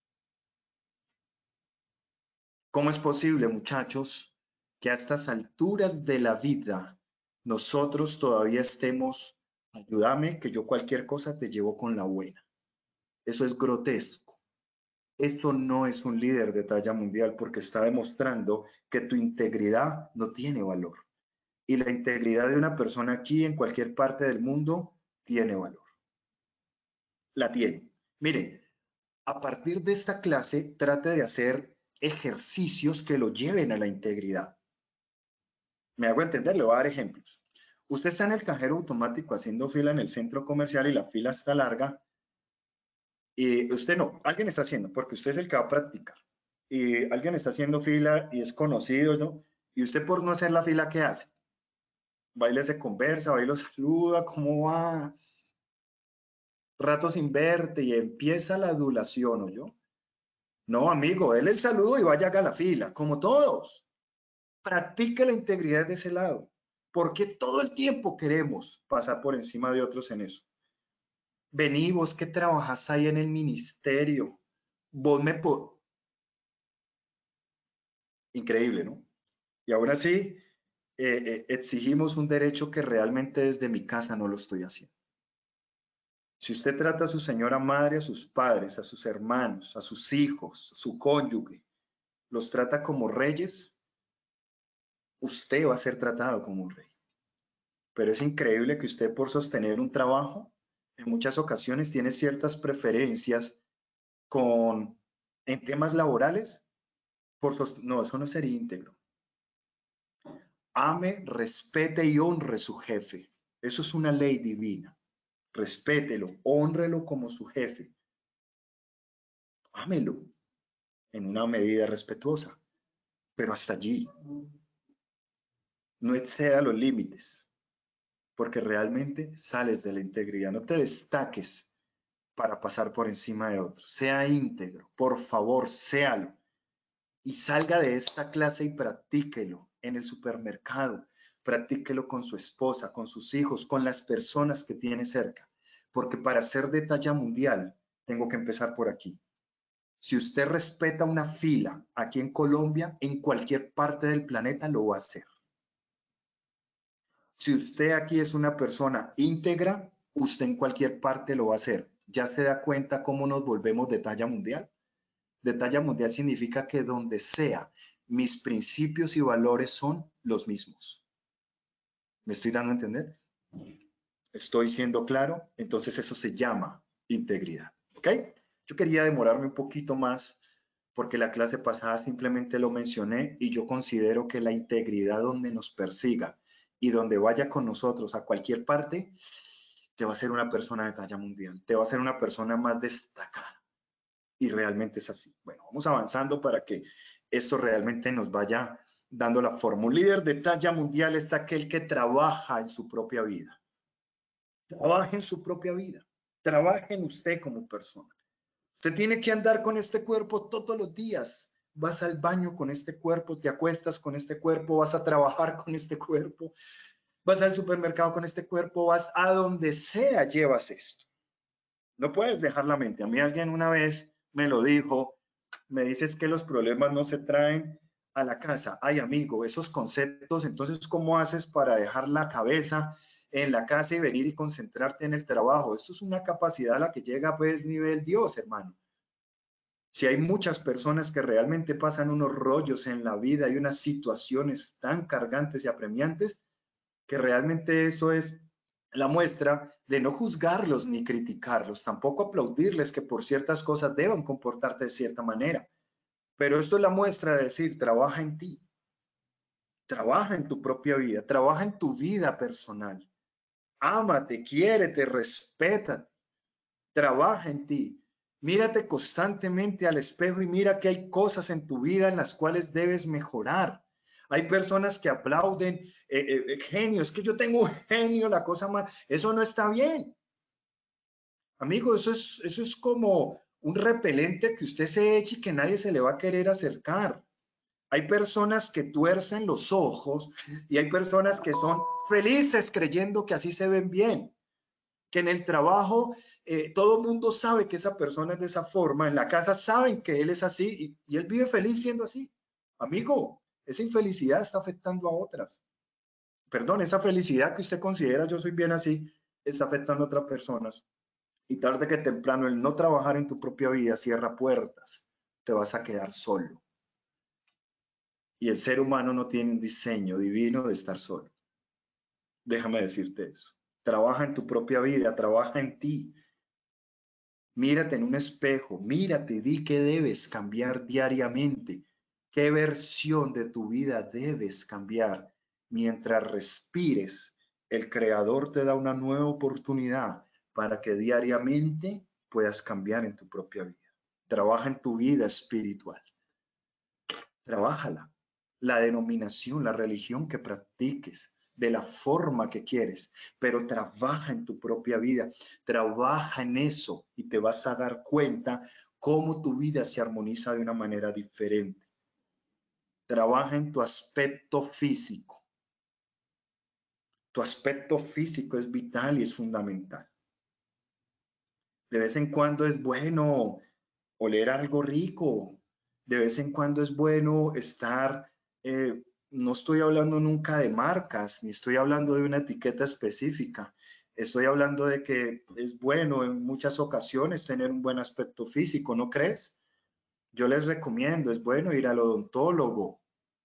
¿Cómo es posible, muchachos, que a estas alturas de la vida nosotros todavía estemos, ayúdame, que yo cualquier cosa te llevo con la buena? Eso es grotesco. Eso no es un líder de talla mundial porque está demostrando que tu integridad no tiene valor. Y la integridad de una persona aquí en cualquier parte del mundo tiene valor. La tiene. Miren, a partir de esta clase, trate de hacer ejercicios que lo lleven a la integridad. Me hago entender, le voy a dar ejemplos. Usted está en el cajero automático haciendo fila en el centro comercial y la fila está larga. Y usted no, alguien está haciendo, porque usted es el que va a practicar. Y alguien está haciendo fila y es conocido, ¿no? Y usted por no hacer la fila, ¿qué hace? Va y le se conversa, va y lo saluda, ¿cómo vas? Rato sin verte y empieza la adulación, ¿o yo? No, amigo, déle el saludo y vaya a la fila, como todos. Practique la integridad de ese lado, porque todo el tiempo queremos pasar por encima de otros en eso. Vení, vos que trabajas ahí en el ministerio, vos me... Po Increíble, ¿no? Y aún así, eh, eh, exigimos un derecho que realmente desde mi casa no lo estoy haciendo. Si usted trata a su señora madre, a sus padres, a sus hermanos, a sus hijos, a su cónyuge, los trata como reyes, usted va a ser tratado como un rey. Pero es increíble que usted por sostener un trabajo, en muchas ocasiones tiene ciertas preferencias con, en temas laborales, por no, eso no sería íntegro. Ame, respete y honre su jefe. Eso es una ley divina. Respételo, hónrelo como su jefe. Ámelo en una medida respetuosa, pero hasta allí. No exceda los límites, porque realmente sales de la integridad. No te destaques para pasar por encima de otros. Sea íntegro, por favor, séalo. Y salga de esta clase y practíquelo en el supermercado. Practíquelo con su esposa, con sus hijos, con las personas que tiene cerca. Porque para ser de talla mundial, tengo que empezar por aquí. Si usted respeta una fila aquí en Colombia, en cualquier parte del planeta lo va a hacer. Si usted aquí es una persona íntegra, usted en cualquier parte lo va a hacer. ¿Ya se da cuenta cómo nos volvemos de talla mundial? De talla mundial significa que donde sea, mis principios y valores son los mismos. ¿Me estoy dando a entender? ¿Estoy siendo claro? Entonces eso se llama integridad. ¿Ok? Yo quería demorarme un poquito más porque la clase pasada simplemente lo mencioné y yo considero que la integridad donde nos persiga y donde vaya con nosotros a cualquier parte, te va a ser una persona de talla mundial, te va a ser una persona más destacada. Y realmente es así. Bueno, vamos avanzando para que esto realmente nos vaya dando la forma. Un líder de talla mundial es aquel que trabaja en su propia vida. Trabaje en su propia vida. Trabaje en usted como persona. Usted tiene que andar con este cuerpo todos los días. Vas al baño con este cuerpo, te acuestas con este cuerpo, vas a trabajar con este cuerpo, vas al supermercado con este cuerpo, vas a donde sea, llevas esto. No puedes dejar la mente. A mí alguien una vez me lo dijo, me dices que los problemas no se traen a la casa. Ay, amigo, esos conceptos, entonces, ¿cómo haces para dejar la cabeza en la casa y venir y concentrarte en el trabajo? Esto es una capacidad a la que llega, pues, nivel Dios, hermano. Si hay muchas personas que realmente pasan unos rollos en la vida y unas situaciones tan cargantes y apremiantes, que realmente eso es la muestra de no juzgarlos ni criticarlos, tampoco aplaudirles que por ciertas cosas deban comportarte de cierta manera. Pero esto es la muestra de decir, trabaja en ti, trabaja en tu propia vida, trabaja en tu vida personal. Ámate, quiérete, respétate, trabaja en ti. Mírate constantemente al espejo y mira que hay cosas en tu vida en las cuales debes mejorar. Hay personas que aplauden, eh, eh, genio, es que yo tengo un genio, la cosa más, eso no está bien. Amigo, eso es, eso es como un repelente que usted se eche y que nadie se le va a querer acercar. Hay personas que tuercen los ojos y hay personas que son felices creyendo que así se ven bien. Que en el trabajo eh, todo el mundo sabe que esa persona es de esa forma, en la casa saben que él es así y, y él vive feliz siendo así. Amigo, esa infelicidad está afectando a otras. Perdón, esa felicidad que usted considera yo soy bien así, está afectando a otras personas. Y tarde que temprano el no trabajar en tu propia vida cierra puertas. Te vas a quedar solo. Y el ser humano no tiene un diseño divino de estar solo. Déjame decirte eso. Trabaja en tu propia vida, trabaja en ti. Mírate en un espejo, mírate, di qué debes cambiar diariamente, qué versión de tu vida debes cambiar. Mientras respires, el Creador te da una nueva oportunidad para que diariamente puedas cambiar en tu propia vida. Trabaja en tu vida espiritual. Trabájala. La denominación, la religión que practiques, de la forma que quieres, pero trabaja en tu propia vida, trabaja en eso y te vas a dar cuenta cómo tu vida se armoniza de una manera diferente. Trabaja en tu aspecto físico. Tu aspecto físico es vital y es fundamental. De vez en cuando es bueno oler algo rico. De vez en cuando es bueno estar, eh, no estoy hablando nunca de marcas, ni estoy hablando de una etiqueta específica. Estoy hablando de que es bueno en muchas ocasiones tener un buen aspecto físico, ¿no crees? Yo les recomiendo, es bueno ir al odontólogo.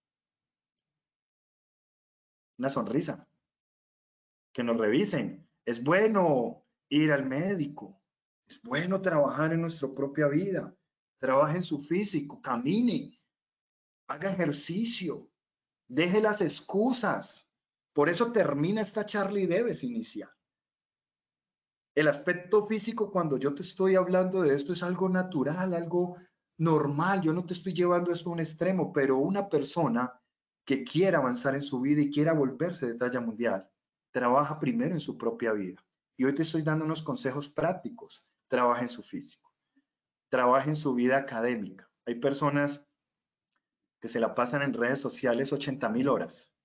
Una sonrisa. Que nos revisen. Es bueno ir al médico. Es bueno trabajar en nuestra propia vida. Trabaje en su físico, camine, haga ejercicio, deje las excusas. Por eso termina esta charla y debes iniciar. El aspecto físico, cuando yo te estoy hablando de esto, es algo natural, algo normal. Yo no te estoy llevando esto a un extremo, pero una persona que quiera avanzar en su vida y quiera volverse de talla mundial, trabaja primero en su propia vida. Y hoy te estoy dando unos consejos prácticos. Trabaja en su físico. Trabaja en su vida académica. Hay personas que se la pasan en redes sociales ochenta mil horas.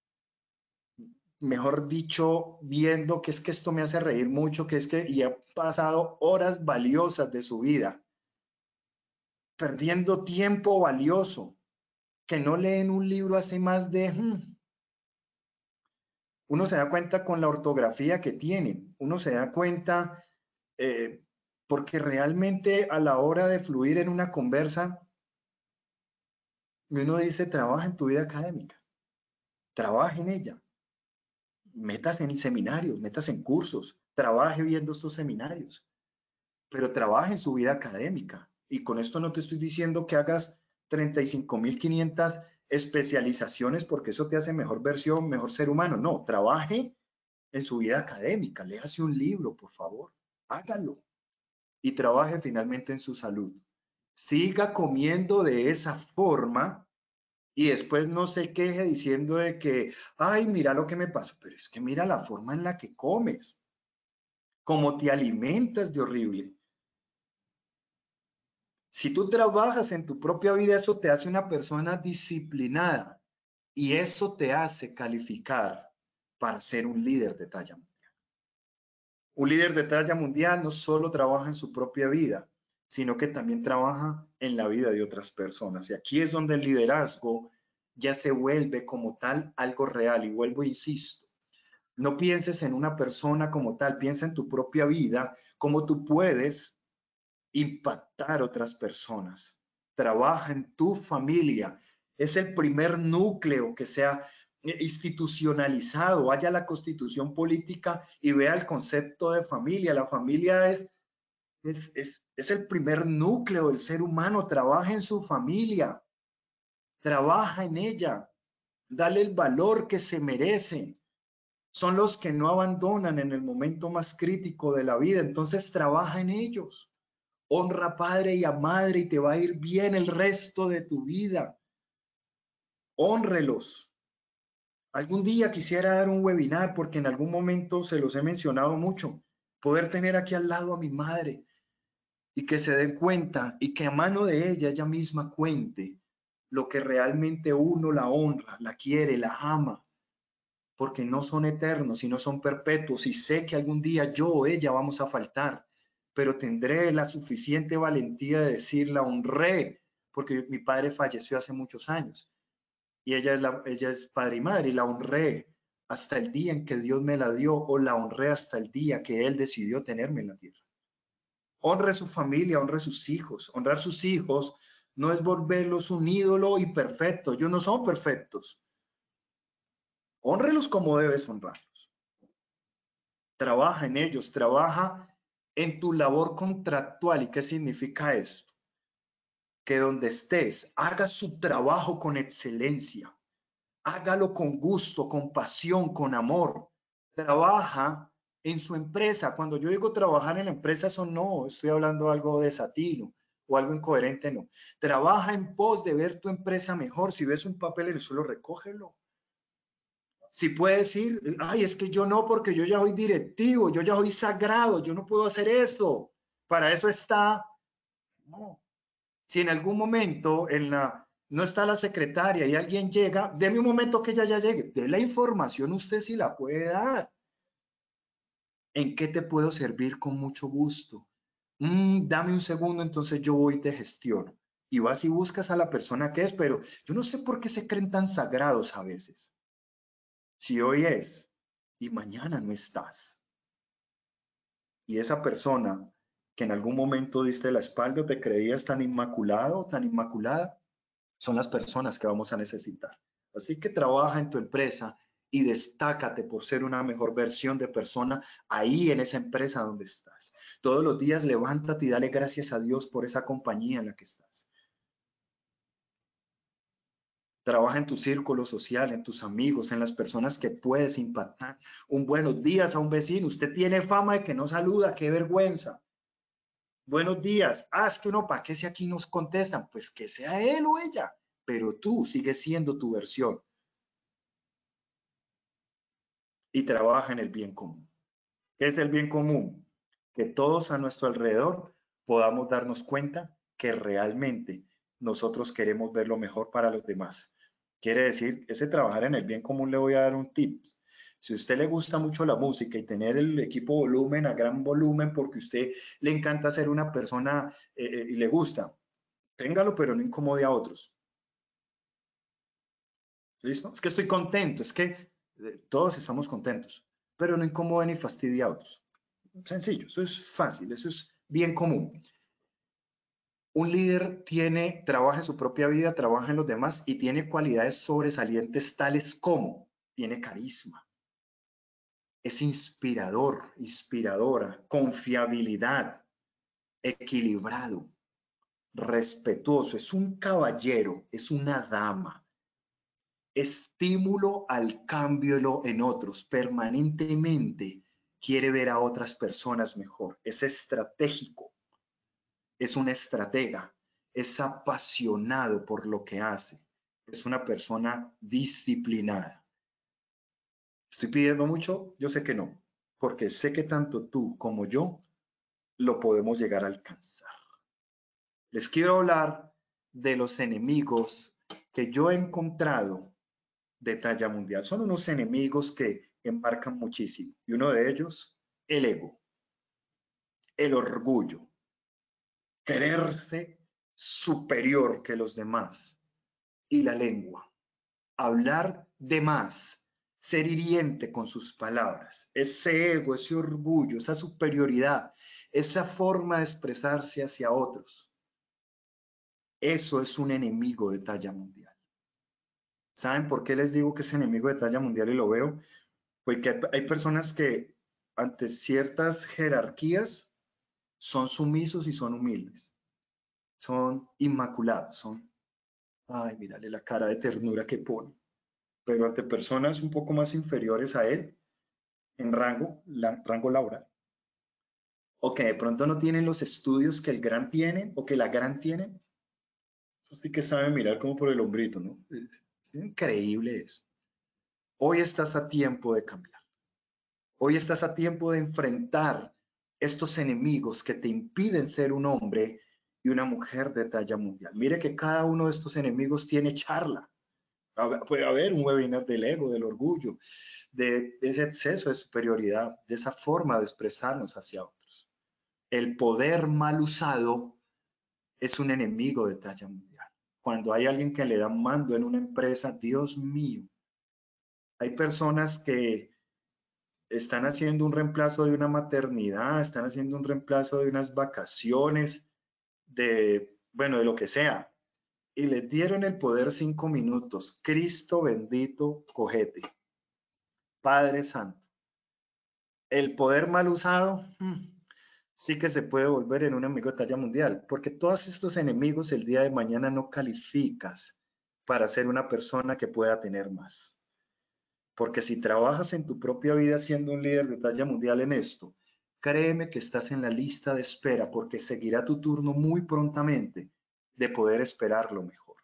Mejor dicho, viendo que es que esto me hace reír mucho, que es que y ha pasado horas valiosas de su vida, perdiendo tiempo valioso, que no leen un libro hace más de... Hmm. Uno se da cuenta con la ortografía que tienen, uno se da cuenta eh, porque realmente a la hora de fluir en una conversa, uno dice, trabaja en tu vida académica, trabaja en ella. Metas en seminarios, metas en cursos, trabaje viendo estos seminarios, pero trabaje en su vida académica. Y con esto no te estoy diciendo que hagas treinta y cinco mil quinientas especializaciones porque eso te hace mejor versión, mejor ser humano. No, trabaje en su vida académica, léase un libro, por favor, hágalo. Y trabaje finalmente en su salud. Siga comiendo de esa forma y después no se queje diciendo de que, ay, mira lo que me pasó, pero es que mira la forma en la que comes, cómo te alimentas de horrible. Si tú trabajas en tu propia vida, eso te hace una persona disciplinada y eso te hace calificar para ser un líder de talla mundial. Un líder de talla mundial no solo trabaja en su propia vida, sino que también trabaja en la vida de otras personas. Y aquí es donde el liderazgo ya se vuelve como tal algo real. Y vuelvo e insisto, no pienses en una persona como tal, piensa en tu propia vida, cómo tú puedes impactar a otras personas. Trabaja en tu familia. Es el primer núcleo que sea institucionalizado. Vaya a la constitución política y vea el concepto de familia. La familia es, es, es, es el primer núcleo del ser humano. Trabaja en su familia. Trabaja en ella. Dale el valor que se merece. Son los que no abandonan en el momento más crítico de la vida. Entonces trabaja en ellos. Honra a padre y a madre y te va a ir bien el resto de tu vida. Hónrelos. Algún día quisiera dar un webinar porque en algún momento se los he mencionado mucho. Poder tener aquí al lado a mi madre y que se den cuenta y que a mano de ella ella misma cuente lo que realmente uno la honra, la quiere, la ama, porque no son eternos, sino son perpetuos y sé que algún día yo o ella vamos a faltar, pero tendré la suficiente valentía de decir, la honré porque mi padre falleció hace muchos años y ella es, la, ella es padre y madre y la honré hasta el día en que Dios me la dio o la honré hasta el día que Él decidió tenerme en la tierra. Honre su familia, honre sus hijos. Honrar sus hijos no es volverlos un ídolo y perfecto. Ellos no son perfectos. Honrelos como debes honrarlos. Trabaja en ellos, trabaja en tu labor contractual. ¿Y qué significa esto? Que donde estés, haga su trabajo con excelencia. Hágalo con gusto, con pasión, con amor. Trabaja en su empresa. Cuando yo digo trabajar en la empresa, eso no, estoy hablando de algo desatino o algo incoherente, no. Trabaja en pos de ver tu empresa mejor. Si ves un papel en el suelo, recógelo. Si puedes ir, ay, es que yo no, porque yo ya soy directivo, yo ya soy sagrado, yo no puedo hacer eso. Para eso está, no. Si en algún momento en la, no está la secretaria y alguien llega, déme un momento que ella ya llegue. De la información usted sí la puede dar. ¿En qué te puedo servir con mucho gusto? Mm, dame un segundo, entonces yo voy y te gestiono. Y vas y buscas a la persona que es, pero yo no sé por qué se creen tan sagrados a veces. Si hoy es y mañana no estás. Y esa persona que en algún momento diste la espalda o te creías tan inmaculado o tan inmaculada, son las personas que vamos a necesitar. Así que trabaja en tu empresa y destácate por ser una mejor versión de persona ahí en esa empresa donde estás. Todos los días levántate y dale gracias a Dios por esa compañía en la que estás. Trabaja en tu círculo social, en tus amigos, en las personas que puedes impactar. Un buenos días a un vecino. Usted tiene fama de que no saluda, qué vergüenza. Buenos días. Ah, es que uno, ¿para qué si aquí nos contestan? Pues que sea él o ella, pero tú sigues siendo tu versión. Y trabaja en el bien común. ¿Qué es el bien común? Que todos a nuestro alrededor podamos darnos cuenta que realmente nosotros queremos ver lo mejor para los demás. Quiere decir, ese trabajar en el bien común, le voy a dar un tip. Si a usted le gusta mucho la música y tener el equipo volumen a gran volumen porque a usted le encanta ser una persona eh, y le gusta, téngalo, pero no incomode a otros. ¿Listo? Es que estoy contento, es que eh, todos estamos contentos, pero no incomode ni fastidie a otros. Sencillo, eso es fácil, eso es bien común. Un líder tiene, trabaja en su propia vida, trabaja en los demás y tiene cualidades sobresalientes tales como tiene carisma, es inspirador, inspiradora, confiabilidad, equilibrado, respetuoso, es un caballero, es una dama, estímulo al cambio en otros, permanentemente quiere ver a otras personas mejor, es estratégico. Es un estratega, es apasionado por lo que hace, es una persona disciplinada. ¿Estoy pidiendo mucho? Yo sé que no, porque sé que tanto tú como yo lo podemos llegar a alcanzar. Les quiero hablar de los enemigos que yo he encontrado de talla mundial. Son unos enemigos que enmarcan muchísimo. Y uno de ellos, el ego, el orgullo, creerse superior que los demás, y la lengua, hablar de más, ser hiriente con sus palabras, ese ego, ese orgullo, esa superioridad, esa forma de expresarse hacia otros. Eso es un enemigo de talla mundial. ¿Saben por qué les digo que es enemigo de talla mundial y lo veo? Porque hay personas que ante ciertas jerarquías son sumisos y son humildes, son inmaculados, son, ay, mírale la cara de ternura que pone. Pero ante personas un poco más inferiores a él, en rango, la, rango laboral, o que de pronto no tienen los estudios que el gran tiene o que la gran tiene, eso sí que sabe mirar como por el hombrito, ¿no? Es, es increíble eso. Hoy estás a tiempo de cambiar. Hoy estás a tiempo de enfrentar estos enemigos que te impiden ser un hombre y una mujer de talla mundial. Mire que cada uno de estos enemigos tiene charla. Puede haber un webinar del ego, del orgullo, de, de ese exceso de superioridad, de esa forma de expresarnos hacia otros. El poder mal usado es un enemigo de talla mundial. Cuando hay alguien que le da mando en una empresa, Dios mío, hay personas que están haciendo un reemplazo de una maternidad, están haciendo un reemplazo de unas vacaciones, de, bueno, de lo que sea, y les dieron el poder cinco minutos. Cristo bendito, cojete. Padre Santo. El poder mal usado, hmm, sí que se puede volver en un enemigo de talla mundial, porque todos estos enemigos el día de mañana no calificas para ser una persona que pueda tener más. Porque si trabajas en tu propia vida siendo un líder de talla mundial en esto, créeme que estás en la lista de espera, porque seguirá tu turno muy prontamente de poder esperar lo mejor.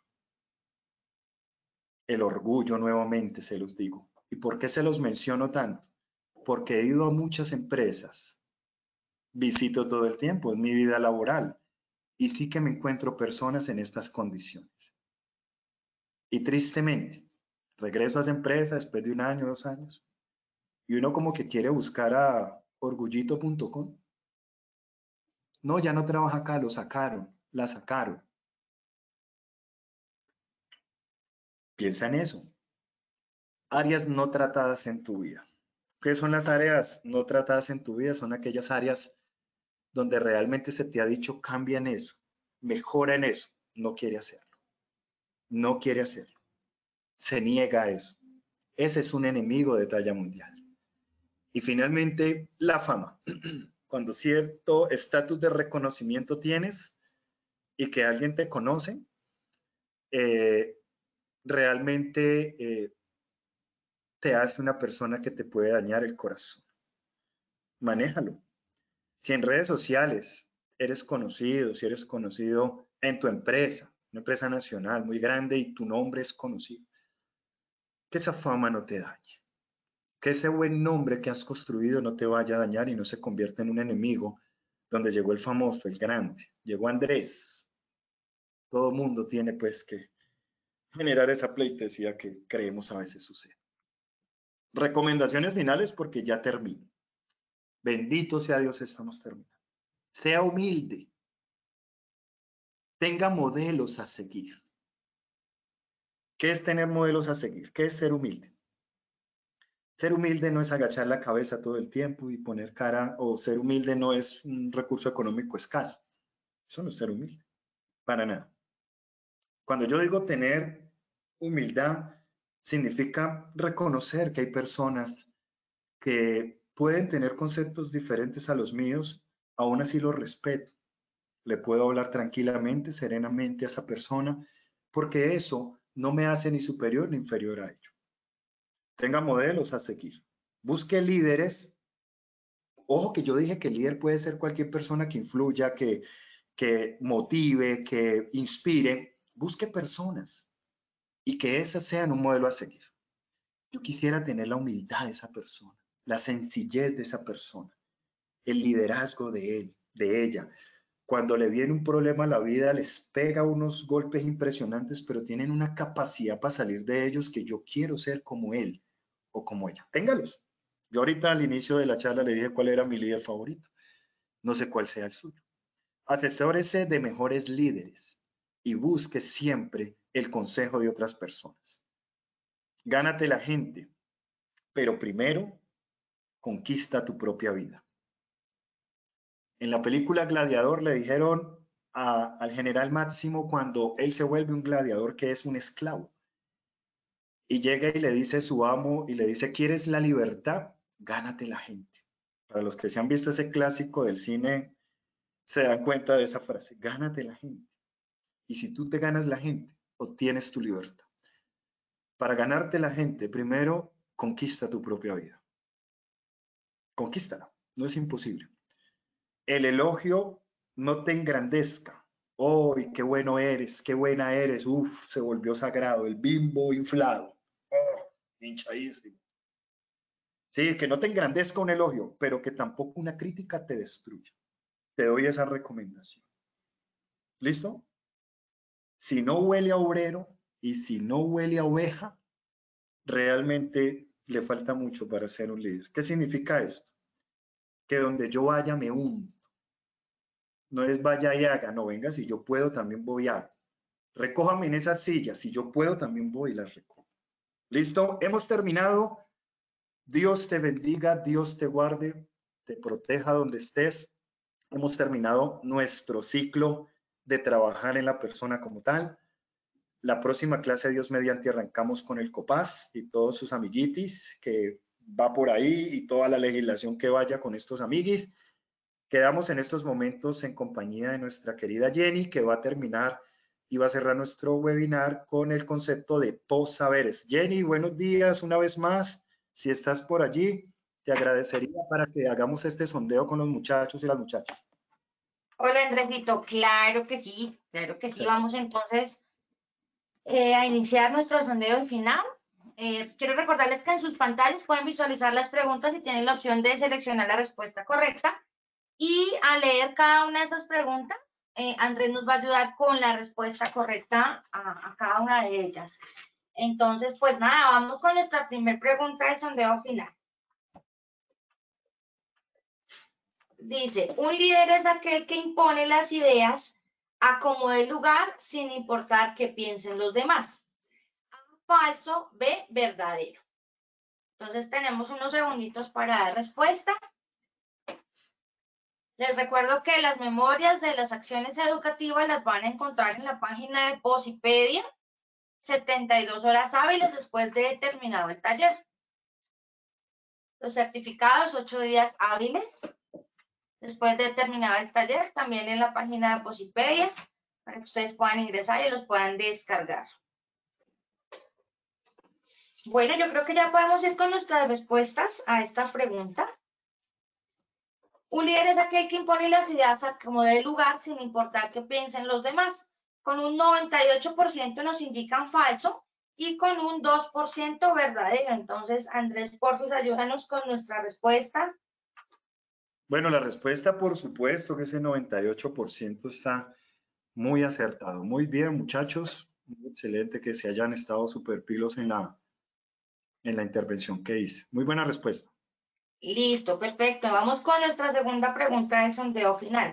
El orgullo, nuevamente se los digo. ¿Y por qué se los menciono tanto? Porque he ido a muchas empresas, visito todo el tiempo, es mi vida laboral, y sí que me encuentro personas en estas condiciones. Y tristemente, regreso a esa empresa después de un año, dos años, y uno como que quiere buscar a orgullito punto com. No, ya no trabaja acá, lo sacaron, la sacaron. Piensa en eso. Áreas no tratadas en tu vida. ¿Qué son las áreas no tratadas en tu vida? Son aquellas áreas donde realmente se te ha dicho cambia en eso, mejora en eso. No quiere hacerlo. No quiere hacerlo. Se niega a eso. Ese es un enemigo de talla mundial. Y finalmente, la fama. Cuando cierto estatus de reconocimiento tienes y que alguien te conoce, eh, realmente eh, te hace una persona que te puede dañar el corazón. Manéjalo. Si en redes sociales eres conocido, si eres conocido en tu empresa, una empresa nacional muy grande y tu nombre es conocido, que esa fama no te dañe. Que ese buen nombre que has construido no te vaya a dañar y no se convierta en un enemigo donde llegó el famoso, el grande, llegó Andrés. Todo mundo tiene pues que generar esa pleitesía que creemos a veces sucede. Recomendaciones finales porque ya termino. Bendito sea Dios, estamos terminando. Sea humilde. Tenga modelos a seguir. ¿Qué es tener modelos a seguir? ¿Qué es ser humilde? Ser humilde no es agachar la cabeza todo el tiempo y poner cara, o ser humilde no es un recurso económico escaso. Eso no es ser humilde, para nada. Cuando yo digo tener humildad, significa reconocer que hay personas que pueden tener conceptos diferentes a los míos, aún así los respeto. Le puedo hablar tranquilamente, serenamente a esa persona, porque eso no me hace ni superior ni inferior a ello. Tenga modelos a seguir. Busque líderes. Ojo que yo dije que el líder puede ser cualquier persona que influya, que, que motive, que inspire. Busque personas y que esas sean un modelo a seguir. Yo quisiera tener la humildad de esa persona, la sencillez de esa persona, el liderazgo de él, de ella. Cuando le viene un problema a la vida, les pega unos golpes impresionantes, pero tienen una capacidad para salir de ellos que yo quiero ser como él o como ella. Téngalos. Yo ahorita al inicio de la charla le dije cuál era mi líder favorito. No sé cuál sea el suyo. Asesórese de mejores líderes y busque siempre el consejo de otras personas. Gánate la gente, pero primero conquista tu propia vida. En la película Gladiador le dijeron a, al general Máximo cuando él se vuelve un gladiador que es un esclavo. Y llega y le dice a su amo y le dice, ¿quieres la libertad? Gánate la gente. Para los que se han visto ese clásico del cine, se dan cuenta de esa frase, gánate la gente. Y si tú te ganas la gente, obtienes tu libertad. Para ganarte la gente, primero conquista tu propia vida. Conquístala, no es imposible. El elogio no te engrandezca. ¡Oh, qué bueno eres! ¡Qué buena eres! ¡Uf! Se volvió sagrado. El bimbo inflado. ¡Oh! Hinchadísimo. Sí, que no te engrandezca un elogio, pero que tampoco una crítica te destruya. Te doy esa recomendación. ¿Listo? Si no huele a obrero y si no huele a oveja, realmente le falta mucho para ser un líder. ¿Qué significa esto? Que donde yo vaya me unto. No es vaya y haga, no, venga, si yo puedo también voy a. Recójame en esas sillas. Si yo puedo, también voy y las recojo. ¿Listo? Hemos terminado. Dios te bendiga, Dios te guarde, te proteja donde estés. Hemos terminado nuestro ciclo de trabajar en la persona como tal. La próxima clase, Dios mediante, arrancamos con el COPAS y todos sus amiguitis, que va por ahí, y toda la legislación que vaya con estos amiguis. Quedamos en estos momentos en compañía de nuestra querida Jenny, que va a terminar y va a cerrar nuestro webinar con el concepto de post-saberes. Jenny, buenos días una vez más. Si estás por allí, te agradecería para que hagamos este sondeo con los muchachos y las muchachas. Hola, Andresito. Claro que sí, claro que sí. Vamos entonces eh, a iniciar nuestro sondeo final. Eh, quiero recordarles que en sus pantallas pueden visualizar las preguntas y tienen la opción de seleccionar la respuesta correcta. Y al leer cada una de esas preguntas, eh, Andrés nos va a ayudar con la respuesta correcta a, a cada una de ellas. Entonces, pues nada, vamos con nuestra primera pregunta del sondeo final. Dice, un líder es aquel que impone las ideas a como dé lugar sin importar qué piensen los demás. A, falso, B, verdadero. Entonces tenemos unos segunditos para dar respuesta. Les recuerdo que las memorias de las acciones educativas las van a encontrar en la página de Posipedia, setenta y dos horas hábiles después de terminado el taller. Los certificados, ocho días hábiles después de terminado el taller, también en la página de Posipedia, para que ustedes puedan ingresar y los puedan descargar. Bueno, yo creo que ya podemos ir con nuestras respuestas a esta pregunta. Un líder es aquel que impone las ideas a como dé lugar sin importar qué piensen los demás. Con un noventa y ocho por ciento nos indican falso y con un dos por ciento verdadero. Entonces, Andrés, porfis, ayúdanos con nuestra respuesta. Bueno, la respuesta, por supuesto, que ese noventa y ocho por ciento está muy acertado. Muy bien, muchachos. Muy excelente que se hayan estado súper pilos en la, en la intervención que hice. Muy buena respuesta. Listo, perfecto. Vamos con nuestra segunda pregunta del sondeo final.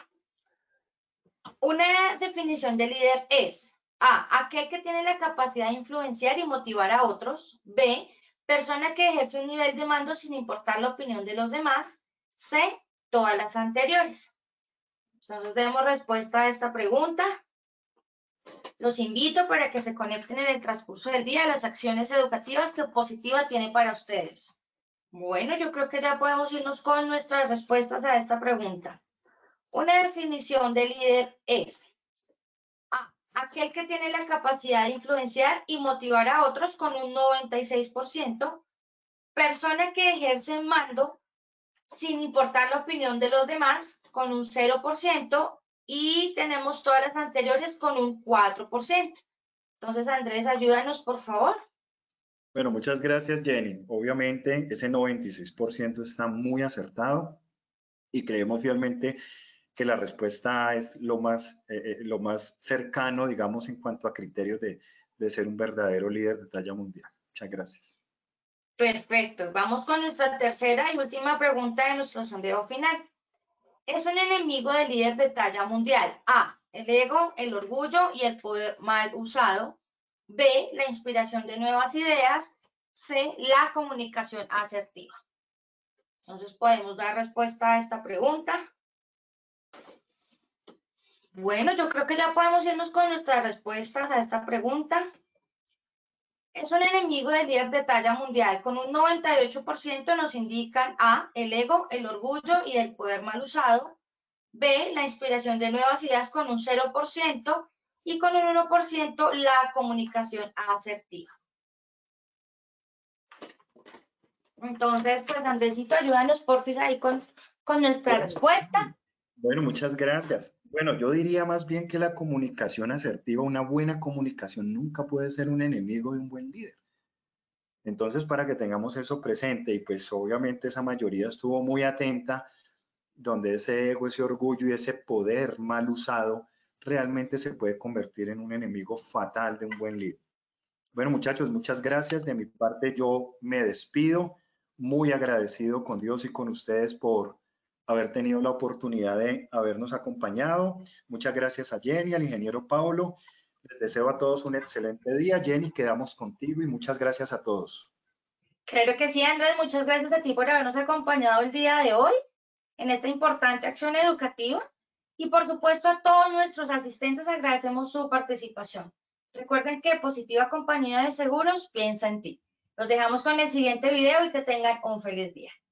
Una definición de líder es A, aquel que tiene la capacidad de influenciar y motivar a otros. B, persona que ejerce un nivel de mando sin importar la opinión de los demás. C, todas las anteriores. Entonces demos respuesta a esta pregunta. Los invito para que se conecten en el transcurso del día a las acciones educativas que Positiva tiene para ustedes. Bueno, yo creo que ya podemos irnos con nuestras respuestas a esta pregunta. Una definición de líder es A, aquel que tiene la capacidad de influenciar y motivar a otros con un noventa y seis por ciento, persona que ejerce mando sin importar la opinión de los demás con un cero por ciento y tenemos todas las anteriores con un cuatro por ciento. Entonces, Andrés, ayúdanos, por favor. Bueno, muchas gracias, Jenny. Obviamente, ese noventa y seis por ciento está muy acertado y creemos fielmente que la respuesta es lo más, eh, lo más cercano, digamos, en cuanto a criterios de, de ser un verdadero líder de talla mundial. Muchas gracias. Perfecto. Vamos con nuestra tercera y última pregunta de nuestro sondeo final. Es un enemigo del líder de talla mundial. A, el ego, el orgullo y el poder mal usado. B, la inspiración de nuevas ideas. C, la comunicación asertiva. Entonces podemos dar respuesta a esta pregunta. Bueno, yo creo que ya podemos irnos con nuestras respuestas a esta pregunta. Es un enemigo del líder de talla mundial. Con un noventa y ocho por ciento nos indican A, el ego, el orgullo y el poder mal usado. B, la inspiración de nuevas ideas con un cero por ciento y con un uno por ciento la comunicación asertiva. Entonces, pues Andresito, ayúdanos porfis ahí con, con nuestra Bueno, respuesta. Bueno, muchas gracias. Bueno, yo diría más bien que la comunicación asertiva, una buena comunicación nunca puede ser un enemigo de un buen líder. Entonces, para que tengamos eso presente, y pues obviamente esa mayoría estuvo muy atenta, donde ese ego, ese orgullo y ese poder mal usado realmente se puede convertir en un enemigo fatal de un buen líder. Bueno, muchachos, muchas gracias. De mi parte, yo me despido, muy agradecido con Dios y con ustedes por haber tenido la oportunidad de habernos acompañado. Muchas gracias a Jenny, al ingeniero Paulo. Les deseo a todos un excelente día. Jenny, quedamos contigo y muchas gracias a todos. Claro que sí, Andrés, muchas gracias a ti por habernos acompañado el día de hoy en esta importante acción educativa. Y por supuesto a todos nuestros asistentes agradecemos su participación. Recuerden que Positiva Compañía de Seguros piensa en ti. Los dejamos con el siguiente video y que tengan un feliz día.